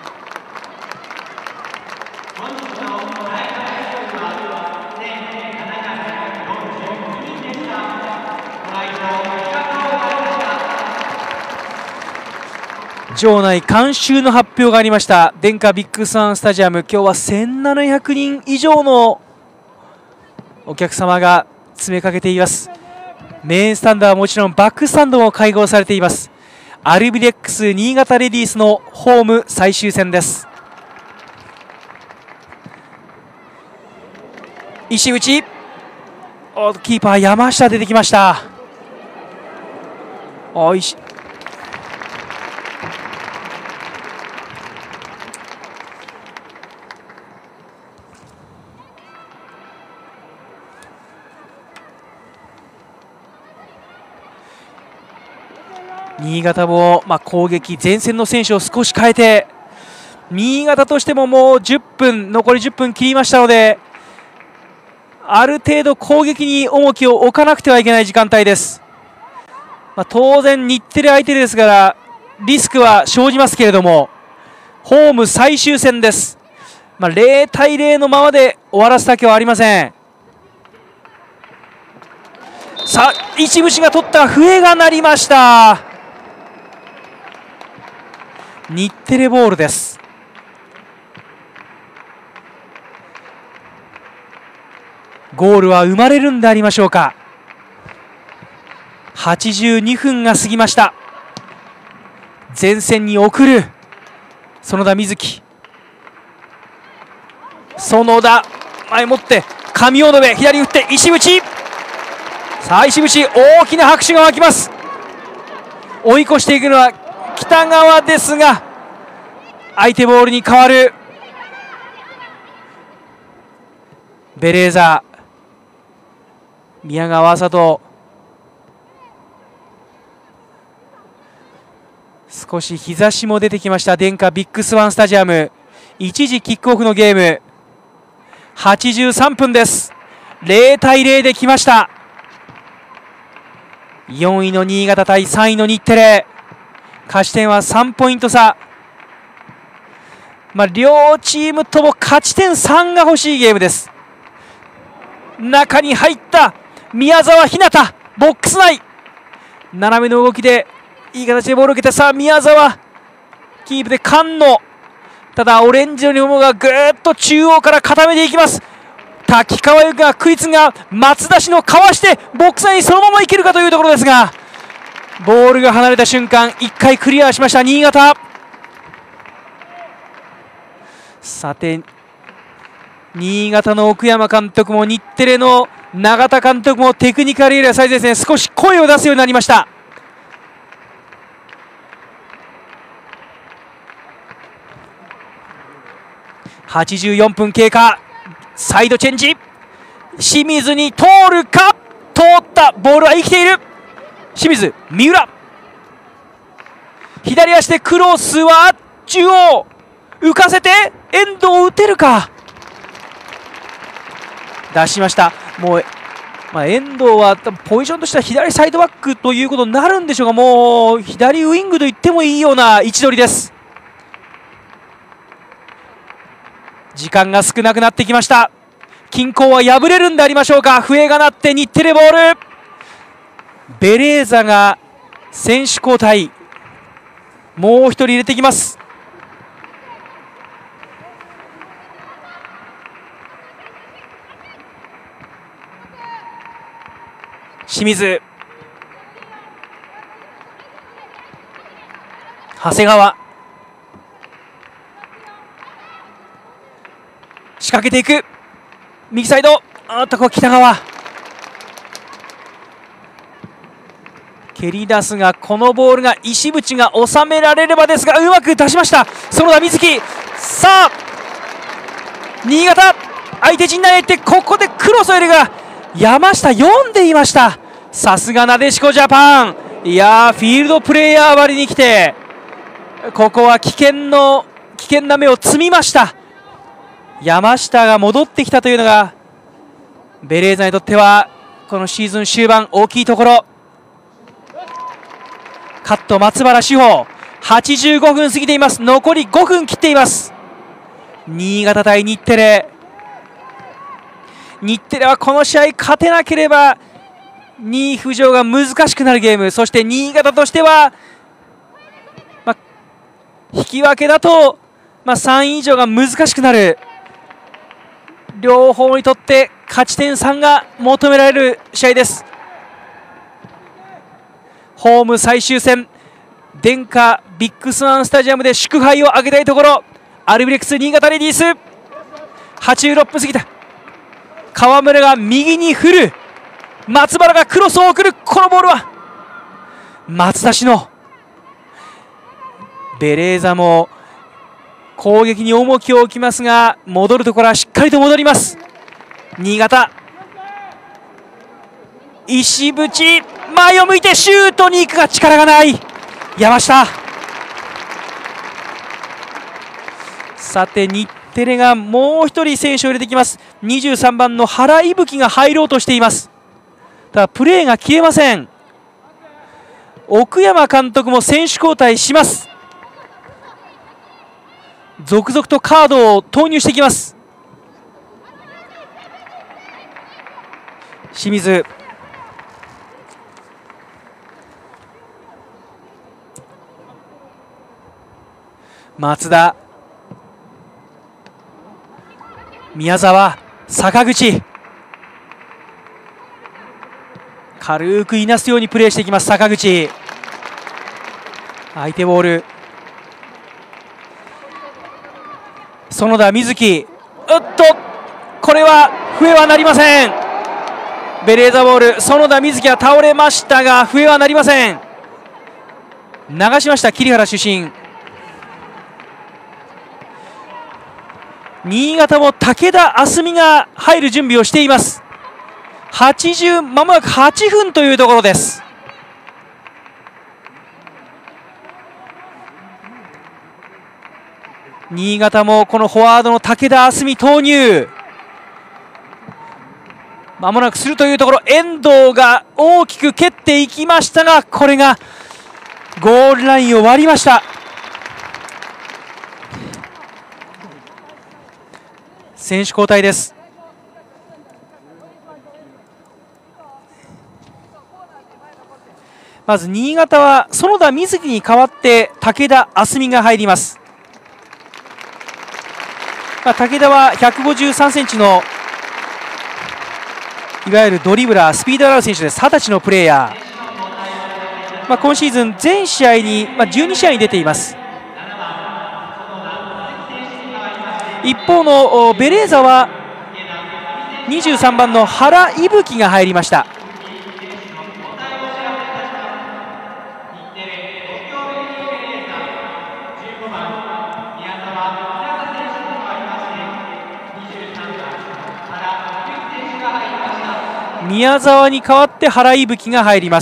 [SPEAKER 1] 場内観衆の発表がありました。デンカビッグスワンスタジアム、今日はせんななひゃくにん以上のお客様が詰めかけています。メインスタンドはもちろんバックスタンドも開放されています。アルビレックス新潟レディースのホーム最終戦です。石内、キーパー山下出てきました。おいし新潟も、まあ、攻撃前線の選手を少し変えて、新潟としてももうじゅっぷん、残りじゅっぷん切りましたので、ある程度攻撃に重きを置かなくてはいけない時間帯です。まあ、当然日テレ相手ですからリスクは生じますけれども、ホーム最終戦です。まあ、ゼロたいゼロのままで終わらせた気はありません。さあ石渕が取った笛が鳴りました。日テレボールです。ゴールは生まれるんでありましょうか。はちじゅうにふんが過ぎました。前線に送る園田瑞希、園田前もって上尾部、左打って石渕、さあ石渕、大きな拍手が沸きます。追い越していくのは北川ですが、相手ボールに変わる。ベレーザ、宮川麻人、少し日差しも出てきました。デンカビッグスワンスタジアム、一時キックオフのゲーム、はちじゅうさんぷんです。ゼロたいゼロできました。よんいの新潟対さんいの日テレ、勝ち点はさんポイント差。まあ、両チームとも勝ち点さんが欲しいゲームです。中に入った宮澤ひなた、ボックス内、斜めの動きでいい形でボールを受けて、さあ宮澤キープで菅野、ただオレンジのユニフォームがぐーっと中央から固めていきます。滝川由が食いつが松田氏のかわしてボックス内にそのままいけるかというところですが、ボールが離れた瞬間いっかいクリアしました新潟。 さて新潟の奥山監督も日テレの永田監督もテクニカルエリア最前線少し声を出すようになりました。はちじゅうよんぷん経過、サイドチェンジ、清水に通るか、通った、ボールは生きている。清水、三浦、左足でクロスは中央浮かせて遠藤を打てるか、出しました。もう、まあ、遠藤はポジションとしては左サイドバックということになるんでしょうが、もう左ウイングと言ってもいいような位置取りです。時間が少なくなってきました。均衡は破れるんでありましょうか。笛が鳴って日テレボール。ベレーザが選手交代、もう一人入れてきます。清水、長谷川、仕掛けていく、右サイド、あっとこう北川蹴り出すが、このボールが石渕が収められればですが、うまく出しました。園田瑞希、さあ新潟相手陣内へ行って、ここでクロスを入れるが山下読んでいました。さすがなでしこジャパン。いやー、フィールドプレーヤー割りに来て、ここは危険の危険な目を摘みました。山下が戻ってきたというのがベレーザにとってはこのシーズン終盤大きいところ。カット松原志保、はちじゅうごふん過ぎています。残りごふん切っています。新潟対日テレ、日テレはこの試合勝てなければにい浮上が難しくなるゲーム。そして新潟としては、まあ、引き分けだと、まあ、さんい以上が難しくなる。両方にとって勝ち点さんが求められる試合です。ホーム最終戦、デンカビッグスワンスタジアムで祝杯を挙げたいところ。アルビレックス新潟レディース、はちじゅうろっぷん過ぎた。川村が右に振る、松原がクロスを送る。このボールは松田氏の。ベレーザも攻撃に重きを置きますが、戻るところはしっかりと戻ります。新潟、石渕、前を向いてシュートに行くが力がない。山下、さて日テレがもう一人選手を入れてきます。にじゅうさんばんの原伊吹が入ろうとしています。ただプレーが消えません。奥山監督も選手交代します。続々とカードを投入してきます。清水、松田、宮沢、坂口、軽くいなすようにプレーしていきます。坂口、相手ボール、園田瑞希、うっとこれは笛はなりません。ベレーザボール、園田瑞希は倒れましたが笛はなりません。流しました。桐原出身。新潟も武田明日美が入る準備をしています。はちじゅう、まもなくはちふんというところです。新潟もこのフォワードの武田明日美投入、まもなくするというところ。遠藤が大きく蹴っていきましたが、これがゴールラインを割りました。選手交代です。まず新潟は園田瑞希に代わって武田明日美が入ります。まあ、武田はひゃくごじゅうさんセンチのいわゆるドリブラー、スピードのある選手です。はたちのプレーヤー、まあ、今シーズン全試合に、まあ、じゅうにしあいに出ています。 一方のベレーザはにじゅうさんばんの原伊吹が入りました。宮沢に代わって原伊吹が入ります。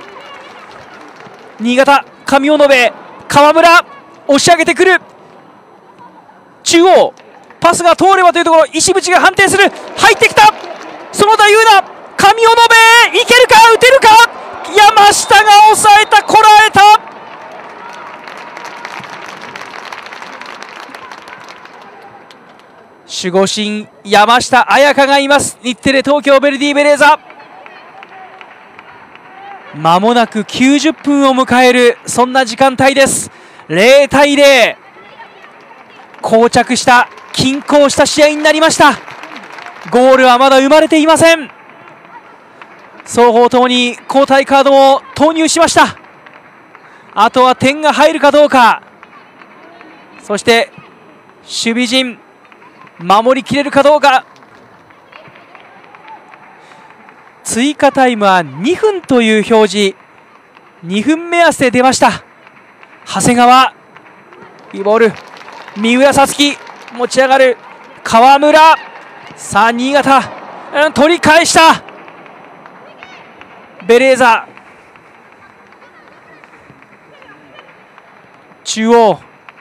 [SPEAKER 1] 新潟、上尾延、川村押し上げてくる。中央パスが通ればというところ、石渕が判定する。入ってきた園田優奈、上尾延いけるか、打てるか、山下が抑えた、こらえた。守護神山下彩香がいます。日テレ東京ヴェルディベレーザ、まもなくきゅうじゅっぷんを迎える、そんな時間帯です。ゼロたいゼロ、膠着した均衡した試合になりました。ゴールはまだ生まれていません。双方ともに交代カードを投入しました。あとは点が入るかどうか、そして守備陣守りきれるかどうか。追加タイムはにふんという表示、にふん目安で出ました。長谷川、いいボール、三浦さつき持ち上がる、川村、さあ新潟、うん、取り返したベレーザ。中央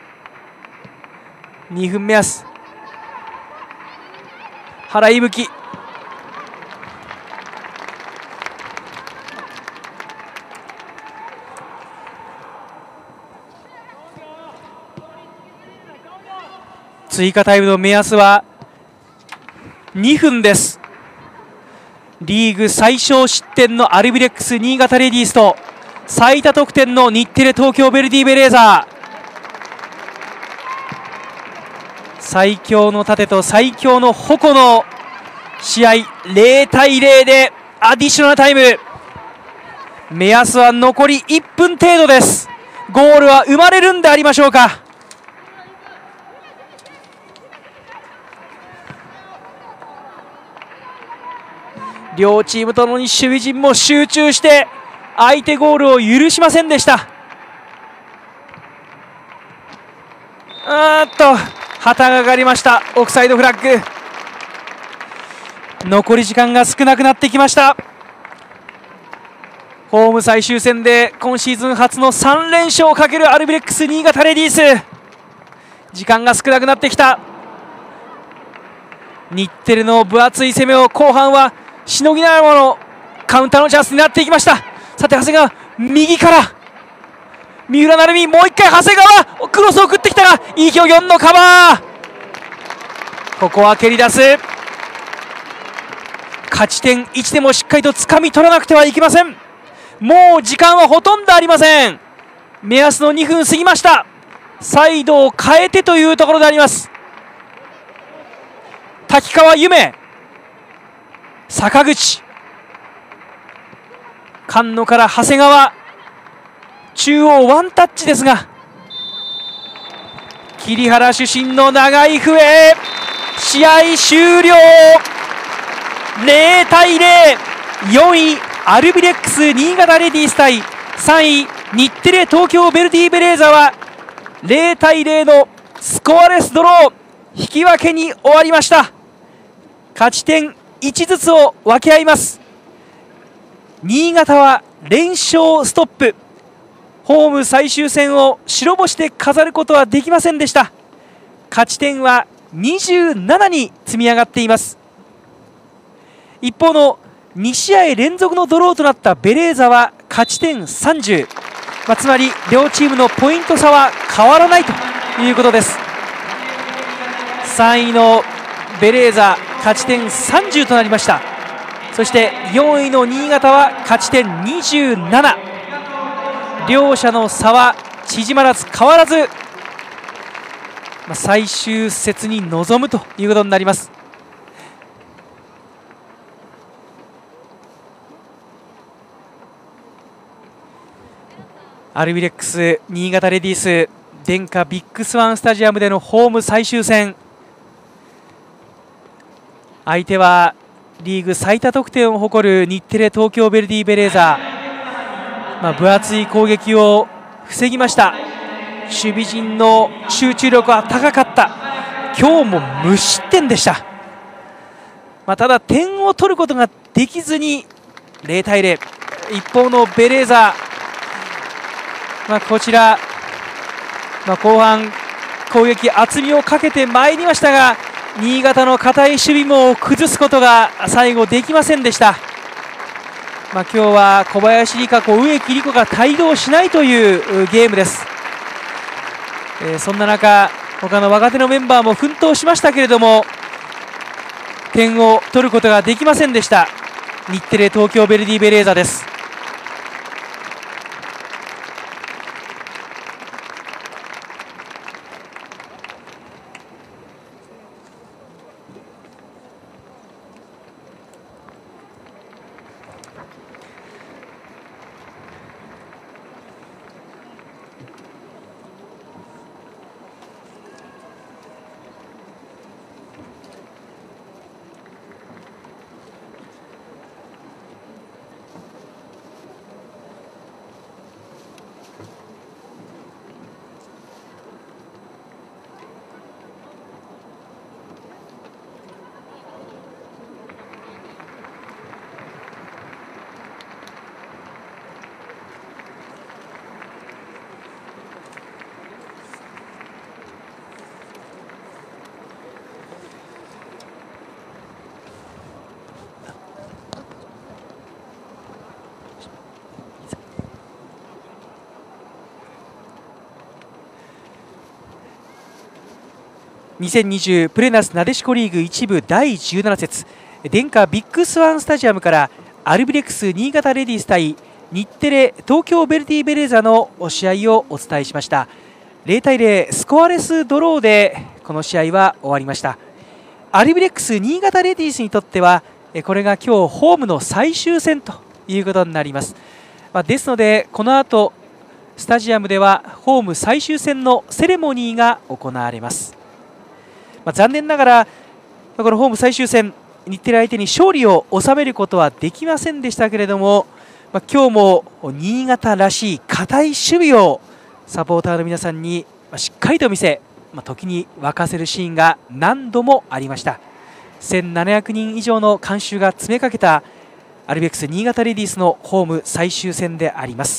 [SPEAKER 1] にふん目安、原伊吹、追加タイムの目安はにふんです。リーグ最小失点のアルビレックス新潟レディースと最多得点の日テレ東京ヴェルディベレーザ、最強の盾と最強の矛の試合、ゼロたいゼロでアディショナルタイム。目安は残りいっぷん程度です。ゴールは生まれるんでありましょうか。両チームともに守備陣も集中して相手ゴールを許しませんでした。あーっと旗が上がりました。オフサイドフラッグ。残り時間が少なくなってきました。ホーム最終戦で今シーズン初のさんれんしょうをかけるアルビレックス新潟レディース。時間が少なくなってきた。日テレの分厚い攻めを後半はしのぎながらのカウンターのチャンスになっていきました。さて長谷川、右から三浦成美、もう一回長谷川、クロスを送ってきたがイ・ヒョギョンのカバー。ここは蹴り出す。勝ち点いちでもしっかりと掴み取らなくてはいけません。もう時間はほとんどありません。目安のにふん過ぎました。サイドを変えてというところであります。滝川夢、坂口、菅野から長谷川、中央ワンタッチですが桐原主審の長い笛。試合終了。ゼロたいゼロ、よんいアルビレックス新潟レディース対さんい日テレ東京ヴェルディベレーザはゼロたいゼロのスコアレスドロー、引き分けに終わりました。勝ち点いちずつを分け合います。新潟は連勝ストップ。ホーム最終戦を白星で飾ることはできませんでした。勝ち点はにじゅうななに積み上がっています。一方のにしあい連続のドローとなったベレーザは勝ち点さんじゅう、まあ、つまり両チームのポイント差は変わらないということです。さんいのベレーザ勝ち点さんじゅうとなりました。そしてよんいの新潟は勝ち点にじゅうなな。両者の差は縮まらず変わらず、まあ、最終節に臨むということになります。アルビレックス新潟レディース、デンカビッグスワンスタジアムでのホーム最終戦、 相手はリーグ最多得点を誇る日テレ東京ヴェルディベレーザ、まあ、分厚い攻撃を防ぎました。守備陣の集中力は高かった。今日も無失点でした。まあ、ただ点を取ることができずにゼロたいゼロ。一方のベレーザ、まあ、こちら、まあ、後半攻撃厚みをかけてまいりましたが、新潟の堅い守備も崩すことが最後できませんでした。まあ、今日は小林梨香子、植木理子が帯同しないというゲームです。えー、そんな中、他の若手のメンバーも奮闘しましたけれども、点を取ることができませんでした。日テレ東京ヴェルディベレーザです。にせんにじゅうプレナスなでしこリーグ一部だいじゅうなな節、電化ビッグスワンスタジアムからアルビレックス新潟レディース対日テレ東京ヴェルディベレーザの試合をお伝えしました。ゼロたいゼロスコアレスドローでこの試合は終わりました。アルビレックス新潟レディースにとってはこれが今日ホームの最終戦ということになります。まあ、ですのでこの後スタジアムではホーム最終戦のセレモニーが行われます。まあ、残念ながらこのホーム最終戦日テレ相手に勝利を収めることはできませんでしたけれども、まあ、今日も新潟らしい堅い守備をサポーターの皆さんにしっかりと見せ、まあ、時に沸かせるシーンが何度もありました。せんななひゃくにん以上の観衆が詰めかけたアルビレックス新潟レディースのホーム最終戦であります。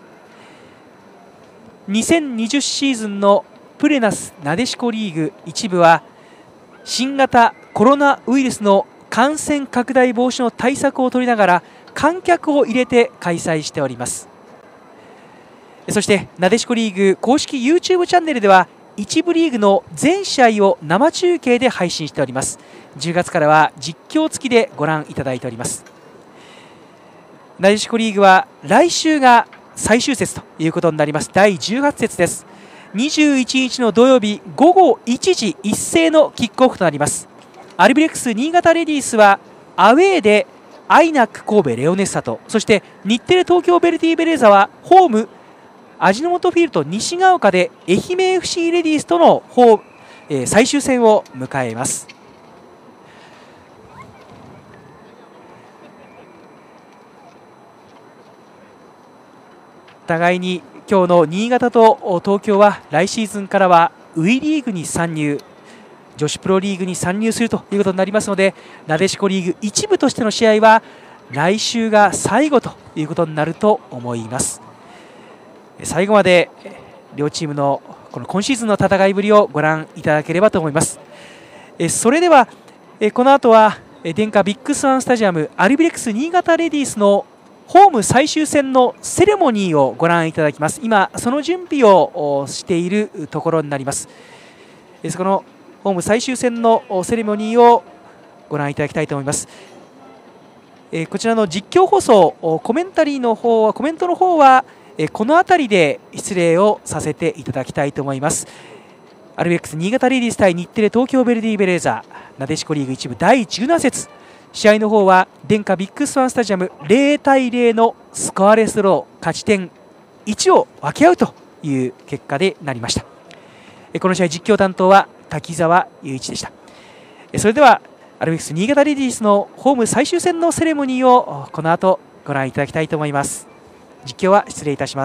[SPEAKER 1] にせんにじゅうシーズンのプレナスなでしこリーグ一部は新型コロナウイルスの感染拡大防止の対策を取りながら観客を入れて開催しております。そしてなでしこリーグ公式 YouTube チャンネルでは一部リーグの全試合を生中継で配信しております。じゅうがつからは実況付きでご覧いただいております。なでしこリーグは来週が最終節ということになります。だいじゅうはち節です。にじゅういちにちの土曜日ごごいちじ一斉のキックオフとなります。アルビレックス新潟レディースはアウェーでアイナック神戸レオネッサと、そして日テレ東京ヴェルディベレーザはホーム味の素フィールド西が丘で愛媛 エフシー レディースとのホー、えー、最終戦を迎えます。互いに今日の新潟と東京は来シーズンからはウィリーグに参入、女子プロリーグに参入するということになりますので、なでしこリーグ一部としての試合は来週が最後ということになると思います。最後まで両チームのこの今シーズンの戦いぶりをご覧いただければと思います。それではこの後は電化ビッグスワンスタジアムアルビレックス新潟レディースのホーム最終戦のセレモニーをご覧いただきます。今その準備をしているところになります。そのホーム最終戦のセレモニーをご覧いただきたいと思います。こちらの実況放送コメンタリーの方はコメントの方はこの辺りで失礼をさせていただきたいと思います。アルビレックス新潟レディース対日テレ東京ヴェルディベレーザなでしこリーグ一部だいじゅうなな節、試合の方は電化ビッグスワンスタジアムゼロたいゼロのスコアレスドロー、勝ち点いちを分け合うという結果でなりました。この試合実況担当は滝沢雄一でした。それではアルビックス新潟レディースのホーム最終戦のセレモニーをこの後ご覧いただきたいと思います。実況は失礼いたします。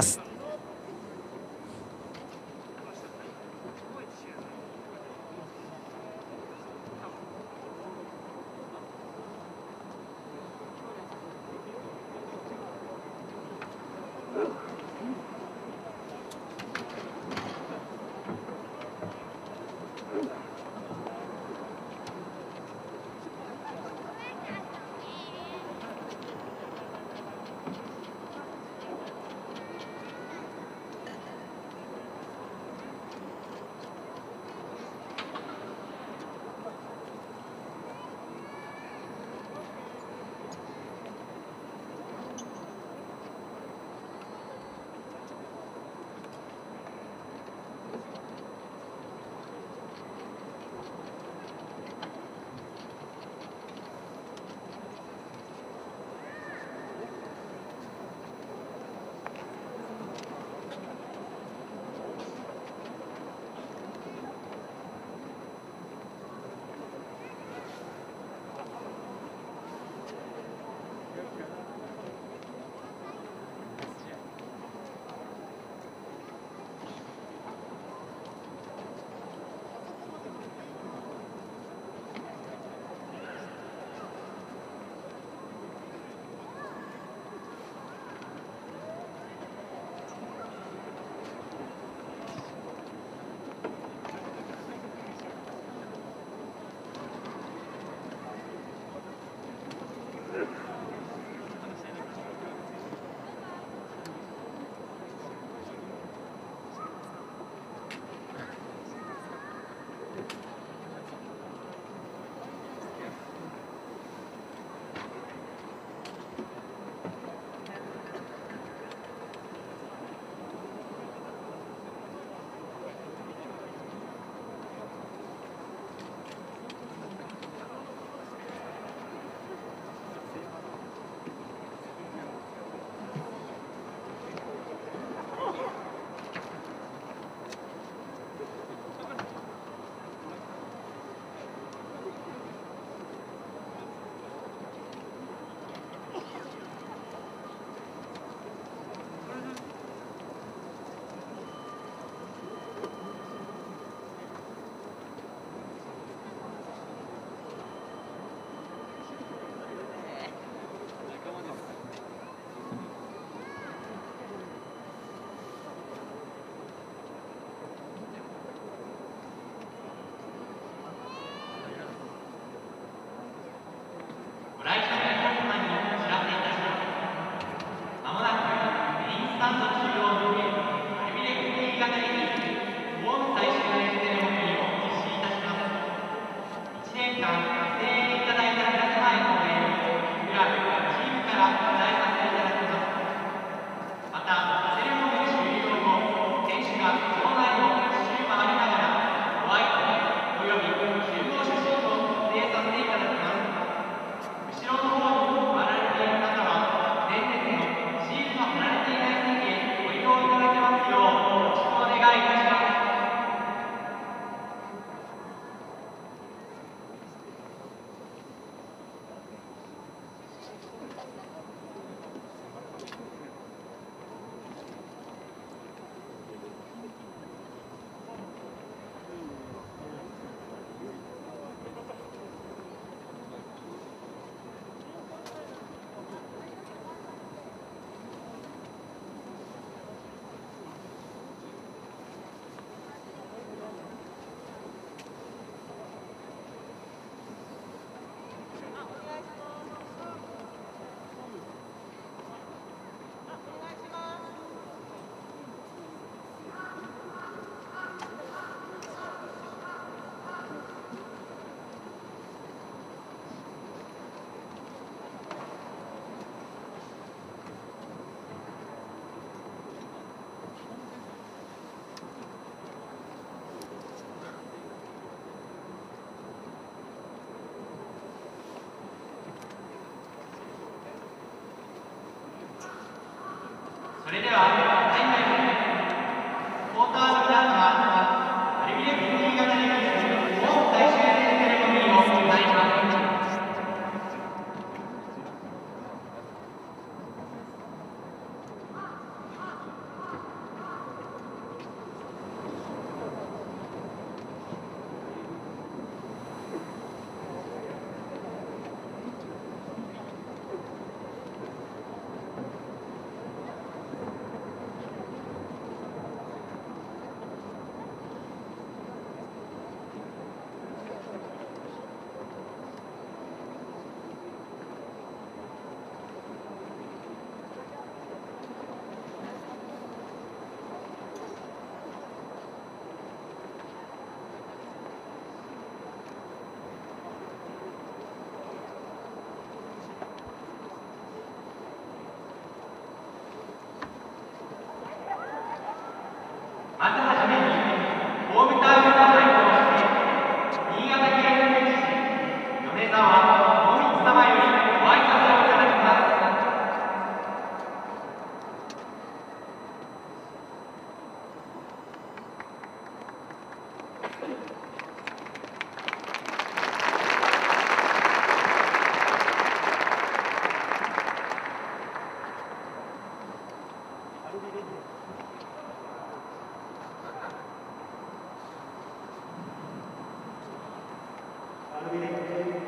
[SPEAKER 2] それでは大会クォーターの皆様、アルビレックス新潟レディースホーム最終セレモニーを行います。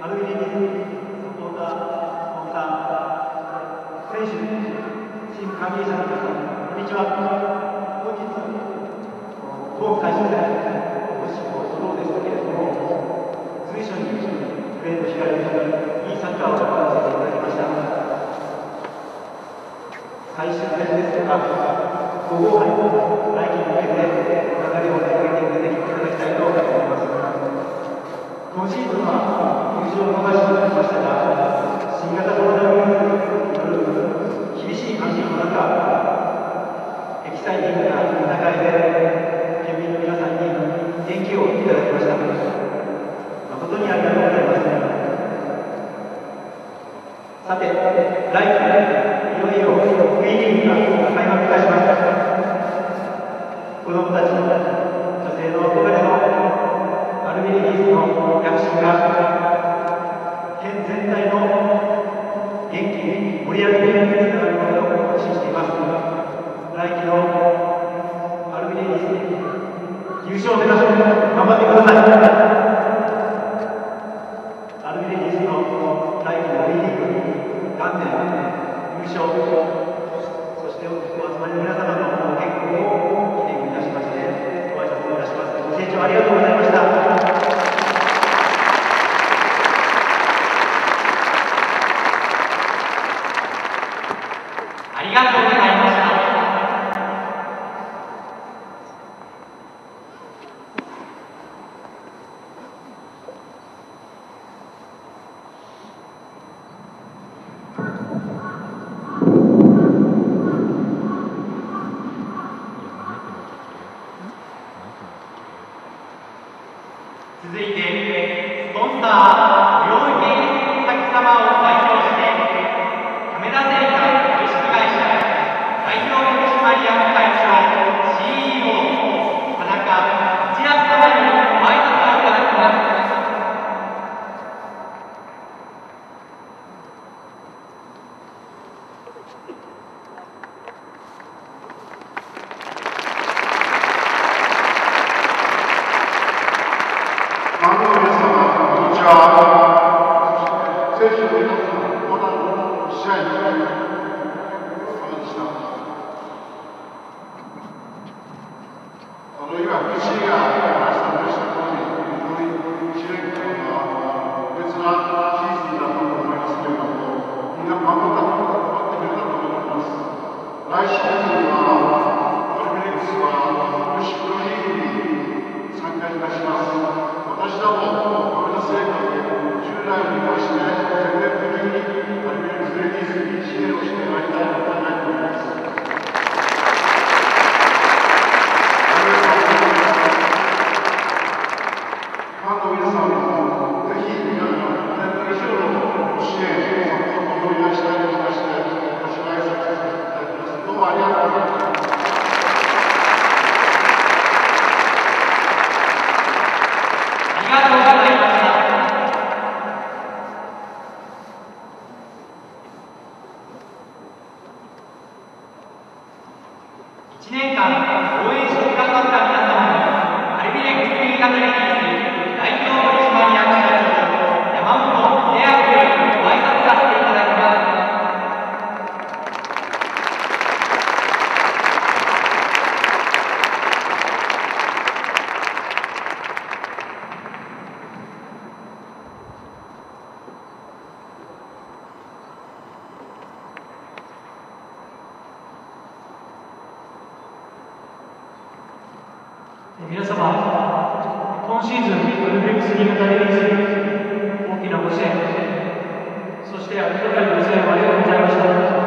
[SPEAKER 2] アルビレディサポーター、スポンサー、選手、チーム関係者の皆さん、こんにちは。本日、当最終戦、お越しもそうでしたけれども、随所にプレーの光るいいサッカーを行わせていただきました。最終戦ですが、ご号杯、来季に向けて流れをつなげて出ていただきたいと思います。今シーズンは優勝を逃してきましたが、新型コロナウイルスによる厳しい環境の中、エキサイティングな戦いで、県民の皆さんに元気をいただきました。誠にありがとうございます。さて、来季、いよいよ ウィー リーグが開幕いたしました。子どもたち、女性の憧れのアルビレディーズの躍進が県全体の元気に盛り上げてつながることを信じています。来季のアルビレディーズ優勝を目指して頑張ってください。アルビレディーズの来季の ウィー リーグ元年優勝、そしてお集まりの皆様のご健康を記念いたしましてご挨拶をいたします。ご清聴ありがとうございました。ありがとうございました。続いて、スポンサー、不用品先様を代表して、亀田製菓株式会社代表取締役会長 シーイーオー 田中一康様よりご挨拶をいただきます。
[SPEAKER 3] ファンの皆様、こんにちは。選手の皆様、この試合にいかがでしたか。あの今、ピーシー が話したでした通り、いちねんかんは特別なシーズンだったと思いますけれども、みんな頑張った、頑張ってくれたと思います。来シーズンは、アルビレックスは女子プロリーグに参加いたします。私ども、亀田製菓で従来を生かして、全面的にアルビレックスレディースに支援をしてまいりたいと考えております。ファンの皆さんも、ぜひ、皆さん、年度以上のご支援、サポートをお願いしたいと思いまして、ご支援させていただきます。どうもありがとうございます。
[SPEAKER 2] ありがとうございました。いちねんかん応援してくださった皆様に、アルビレックス新潟レディース代表取締役社長山本秀明よりご挨拶させていただきます。皆様、今シーズン、アルビレックス新潟レディースに大きなご支援、そして温かいご支援をありがとうございました。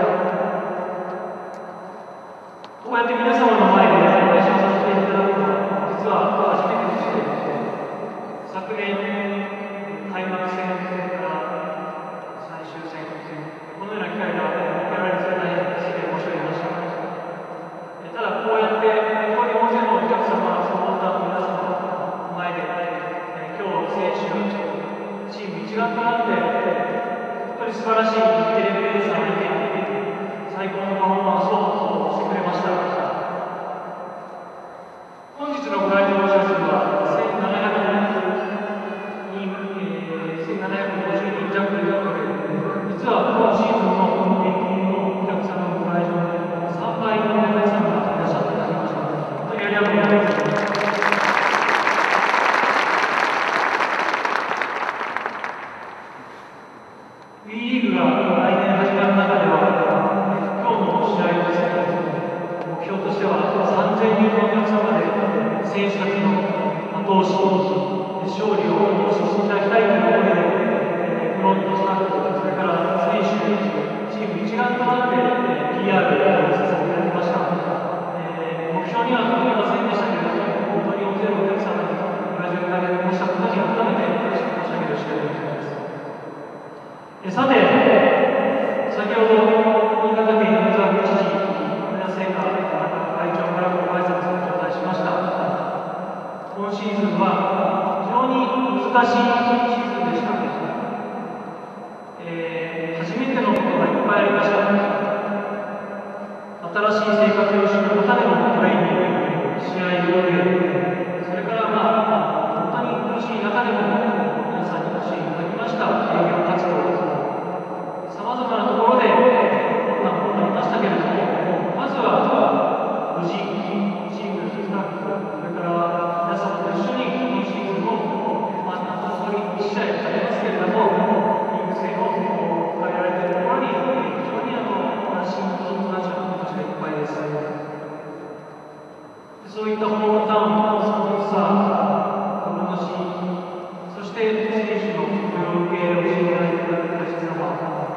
[SPEAKER 2] こうやって皆様の前で配信させていただくのは、実は初めてでして、昨年、開幕戦から最終戦、このような機会が設けられて大変失礼申し上げました。ただ、こうやって、本当に大勢のお客様、サポーターの皆様の前で、えー、今日、選手、チーム一丸となって、本当に素晴らしいテレビレースを見て、最高のパフォーマンスをしてくれました。本日のご来場者数はせんななひゃくにん、えー、せんななひゃくごじゅうが来年始まる中では、今日の試合ですけど、目標としてはさんぜんにんのお客様で選手たちの後押し、勝利を押ししていただきたいという思いで、フロントスタッフ、それから選手、チーム一丸となって ピーアール をさせていただきました。えー、目標には届きませんでしたけれども、本当に大勢のお客様にご来場いただきましたことに改めて嬉しく申し上げる次第でございます。えさて、先ほど新潟県米沢区知事、米田製菓会長からご挨拶を頂戴しました。今シーズンは非常に難しいシーズンでした。えー、初めてのことがいっぱいありました。新しい生活を知るためのトレーニング、試合予定、それからまあ本当に苦しい中でも皆さんにお越しいただきました営業活動、さまざまなところで困難もありましたけれども、まずは無事、チーム、スタッフ、それから皆様と一緒に今シーズンを、まあ、残りいち試合ありますけれども、リーグ戦を迎えられているところに、非常にあの安心と感謝の気持ちがいっぱいです。そういったホームタウン、スポンサー、株主、そして選手の雇用受け入れをしていただいている会社様、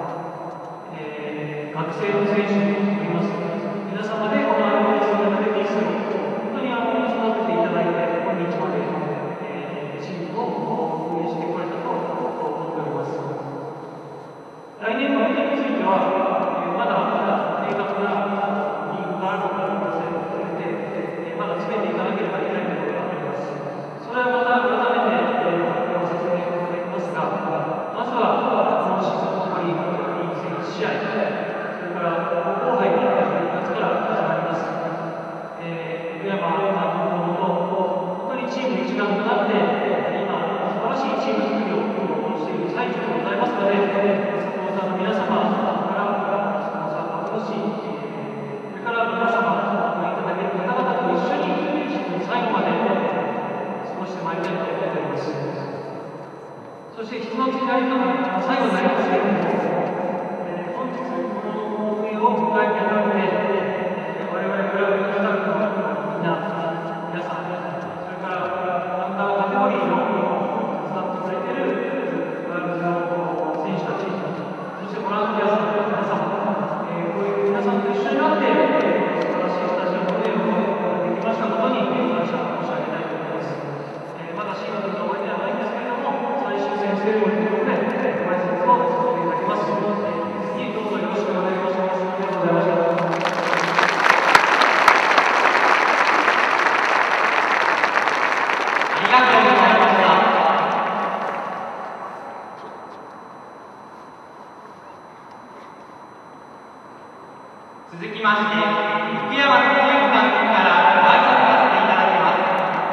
[SPEAKER 2] えー、学生の選手もいます。皆様でこのアルバイトの中でリースを本当にあの育てていただいて、今日まで、えー、チームを運営してこれたと思っております。来年のことについては、えー、まだ明確なリーグがあるのかにませんので、えー、まだ詰めていかなければいけないところがあります。それはまた改めて、えー、発表させていただきますが、まずは今シーズン残りリーグ戦いち試合、それから高校杯がじゅうにがつから始まります。えー、上山監督のもと、本当にチーム一丸となって、今、素晴らしいチーム作りをしている最中でございますので、サポーターの皆様からスポンサー、株主、それから皆様、応援いただける方々と一緒に、シーズン最後まで過ごしてまいりたいと思っております。そして、一つになりの最後になりますけれども、えー、本日、この運営を迎えにあたって、えー、我々クラブのスタッフのみんな、皆さん、それからアンダーカテゴリーの手伝ってくれているクラブの選手たち、そしてボランティアさんの皆様、えー、こういう皆さんと一緒になって、えー、素晴らしいスタジアムでできましたことに感謝申し上げたいと思います。えー、まだシーズンの終わりではないんですけれども、最終戦セレモニーということで、ご挨拶をさせていただきます。えー、ぜひどうぞよろしくお願いします。ありがとうございました。ありがとうございました。続きまして、福山哲之監督からご挨拶させていただきます。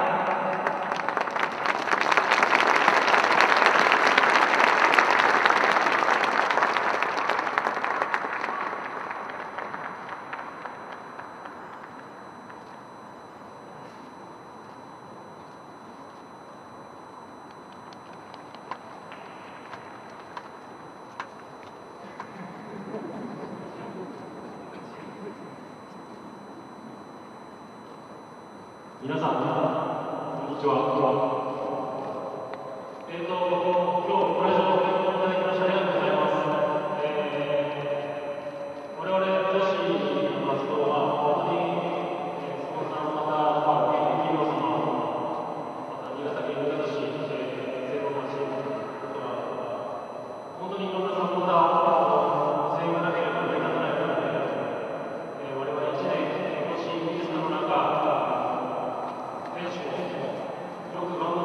[SPEAKER 4] 皆さん、こんにちは。えっ、ー、と、今日ご来場いただきましてありがとうございます。えー、我々女子の活動は、本当に、えー、スポンサーの方、まあ、企業様、また新潟県新潟市、えー、聖母町、あとは、本当にいろんなサポーター、声援がなければ成り立たないので、えー、我々いちねん、今年、ミスタの中、選手もよく頑張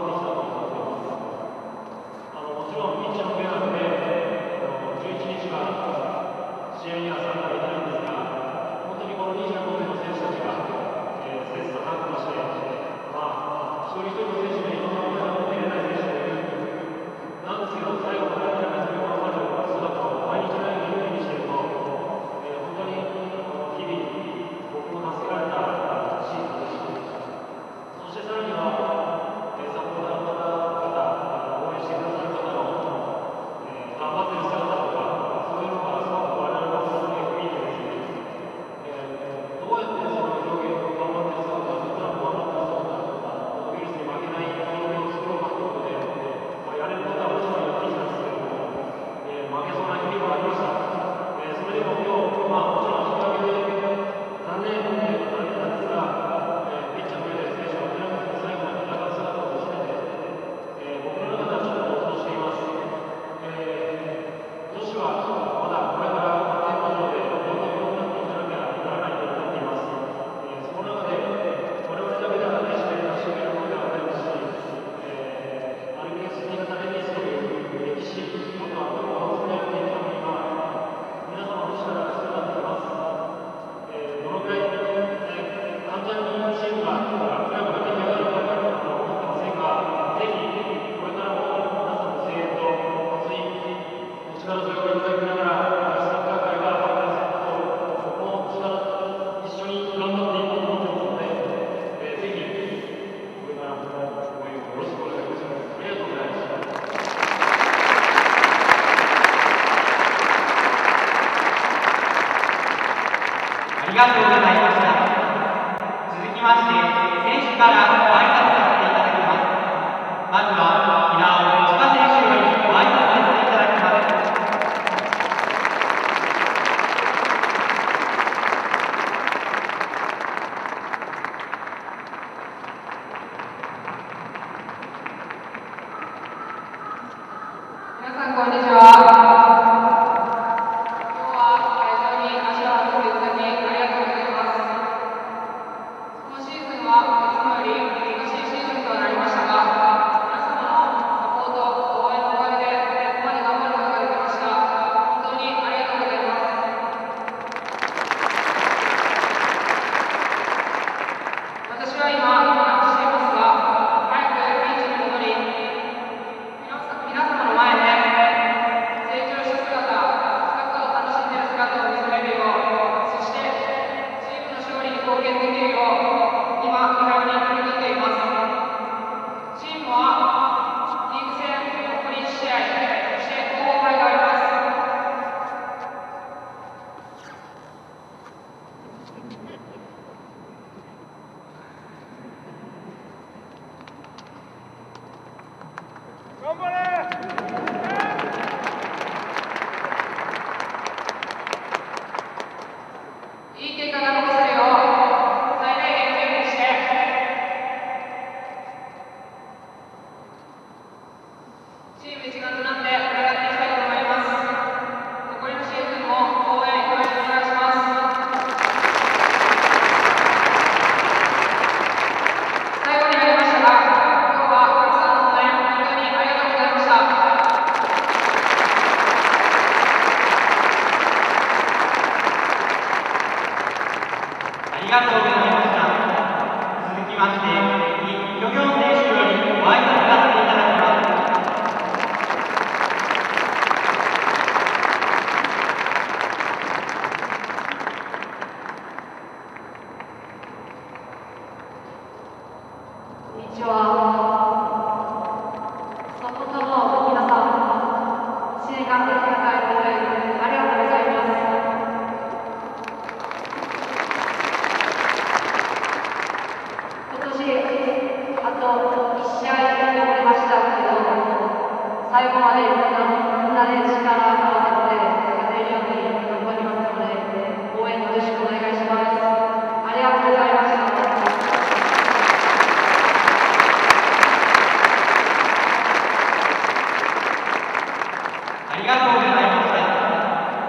[SPEAKER 5] りがとうございました。続きまして、選手からご挨拶させていただきます。まずは、平尾千葉選手よりご挨拶させていただきます。
[SPEAKER 6] 皆さん、こんにちは。いい結果が残せるよう最大限準備して、チーム一丸となって戦っていきたいと思います。残りのシーズンも応援よろしくお願いします。最後になりましたが、今日はたくさんの応援本当にありがとうございました。
[SPEAKER 5] ありがとうございました。続きまして、イ・ギョギョン選手よりご挨拶させていただきます。
[SPEAKER 6] こんにちは。サポーターの皆さん、いちねんかんの戦いの応援ありがとうございます。今年あといち試合残りましたけど、最後までみんなで力を合わせて勝てるように頑張りますので、応援よろしくお願いします。ありがとうございました。
[SPEAKER 5] ありがとうございました。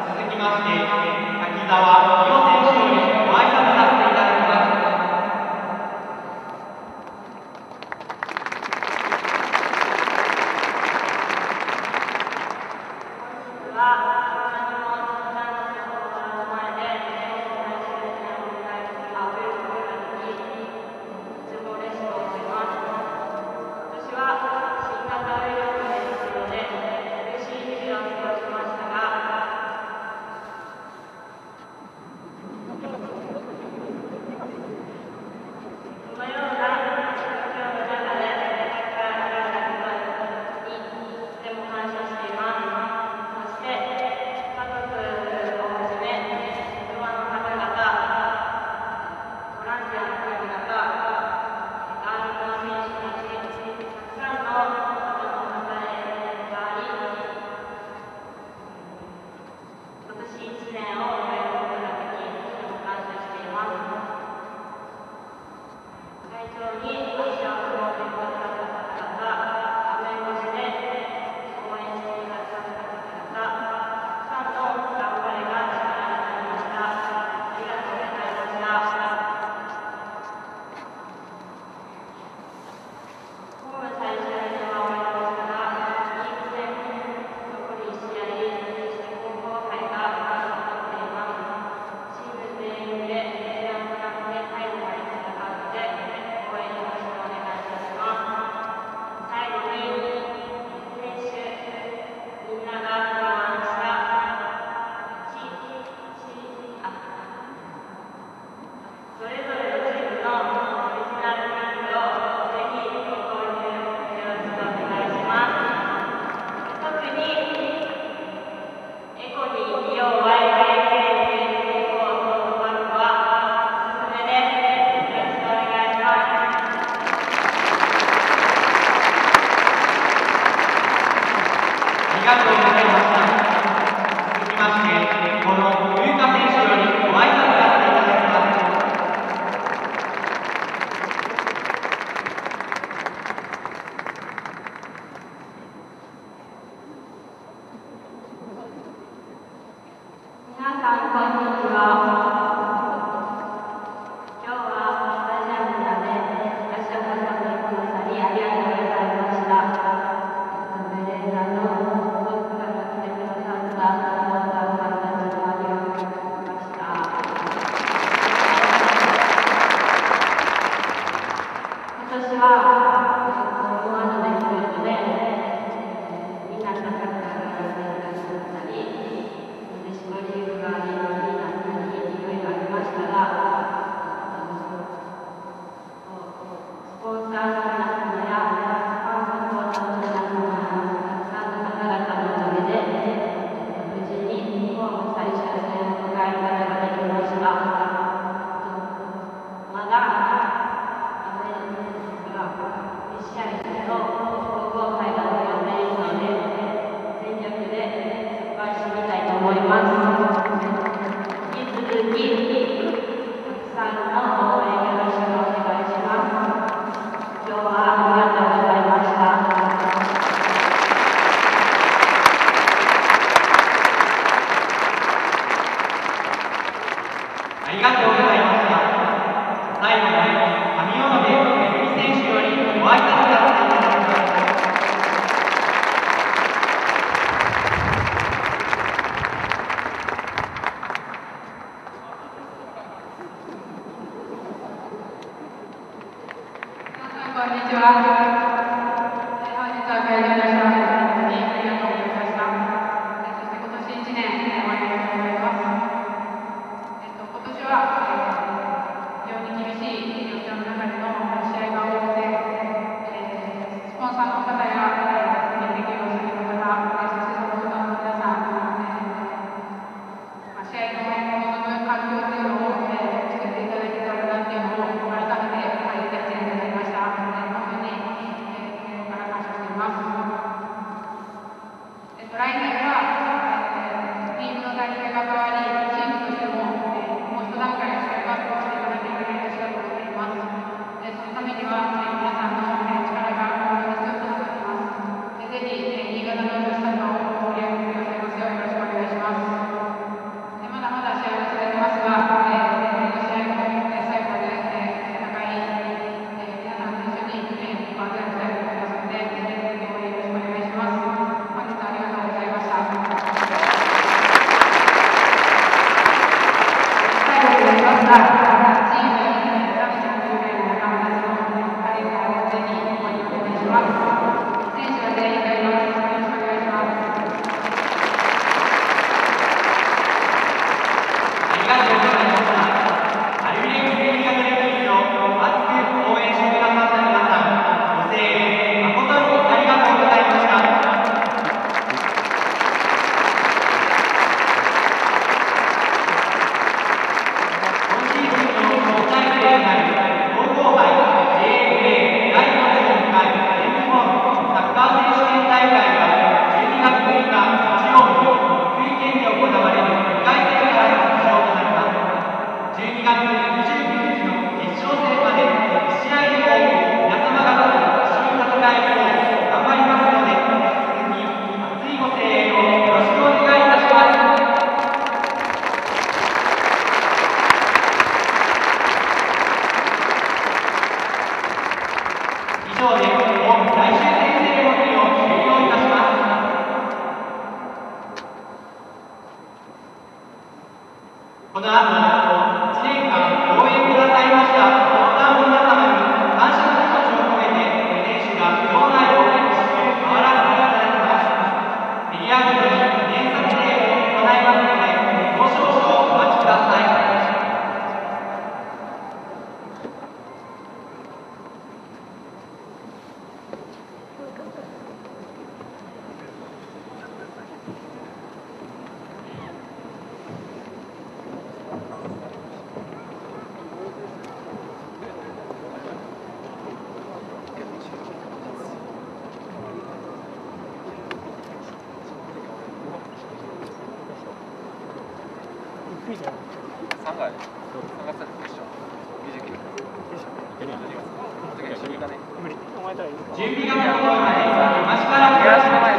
[SPEAKER 5] 続きまして、滝沢亮選手よりご挨拶させていただきます。
[SPEAKER 6] そして
[SPEAKER 5] とうございました。続きまして、この優香選手よりご挨拶させていただきます。
[SPEAKER 6] 皆さん、こんにちは。今日はスタジアムまでいらっしゃった方にくださりありがとうございました。ベレーザの遠くから来てくださったサポーターさんたちもありがとうございました。今年は思わぬ出来事でみんなのサッカーがやっていらっしゃったり、なでしこリーグが人気になったり、いろいろありましたが、スポンサーの皆様やファンサポーターの皆様やたくさんの方々のおかげで、無事に日本最終戦を迎えることができました。まだ雨ですが、いち試合の皇后杯が残っているので、全力で突っ走りたいと思います。引き続き、たくさんの応援よろしくお願いします。今日はありがとうございました。
[SPEAKER 5] ありがとうございました。最後に上尾野めぐみ選手よりご挨拶させていただきます。
[SPEAKER 7] 皆さん、こんにちは。えー本日は会場いらっしゃいました皆様にありがとうございました。えーそして今年いちねん終わりたいと思います。えっと今年は、えー非常に厳しい状況の中での試合が多くて、えースポンサーの方や、えー、歴をされる方、えーそしてサポーターの皆さん、えーまあ、試合の望む環境というのを、えー作っていただけたらなっていうのを改めて感じたいちねんになりました。えー本当に、えー心から感謝しています。えっと来年は、えーリーグの体制が変わり、チームとしても、えーもう一段階しっかりバックをしていかなきゃいけない年だと思っています。えーそのためには、えー皆さんの、えー力が本当に必要となってきます。えーぜひ、えー新潟の女子サッカーを盛り上げてくださいますようよろしくお願いします。えーまだまだ試合は続きますが、えーこの試合も、えー最後まで、えー戦い、えー皆さんと一緒に、えー、万全を期待しておりますので、引き続き応援よろしくお願いします。本日はありがとうございました。最後になりますが、チーム、えーラビちゃんという仲間たちのパレードをぜひ応援お願いします。選手は全員がいます。よろしくお願いします。
[SPEAKER 5] ありがとうございました。アルビレックス新潟レディースを熱く応援してくださった皆さん、ご声援誠にありがとうございました。今シーズンの国際プレーになる皇后杯 ジェイエフエー だいよんじゅうにかい全日本サッカー選手権大会はじゅうにがつむいか日曜日、福井県で行われるにかい戦からの出場となります。じゅうにがつにじゅうくにちの決勝戦までいち試合でも多く皆様方と一緒に戦えるよう頑張りますので、引き続き熱いご声援をよろしくお願いいたします。以上で本最終戦セレモニーを終了いたします。この後、いちねんかん応援くださいましたサポーターの皆様に感謝の気持ちを込めて、選手が場内を一周回らせていただきます。メディアごとに記念撮影を行いますので、ご少々お待ちください。
[SPEAKER 8] さんがさんがつ決勝にじゅうきゅう
[SPEAKER 5] 準備が整いました。足から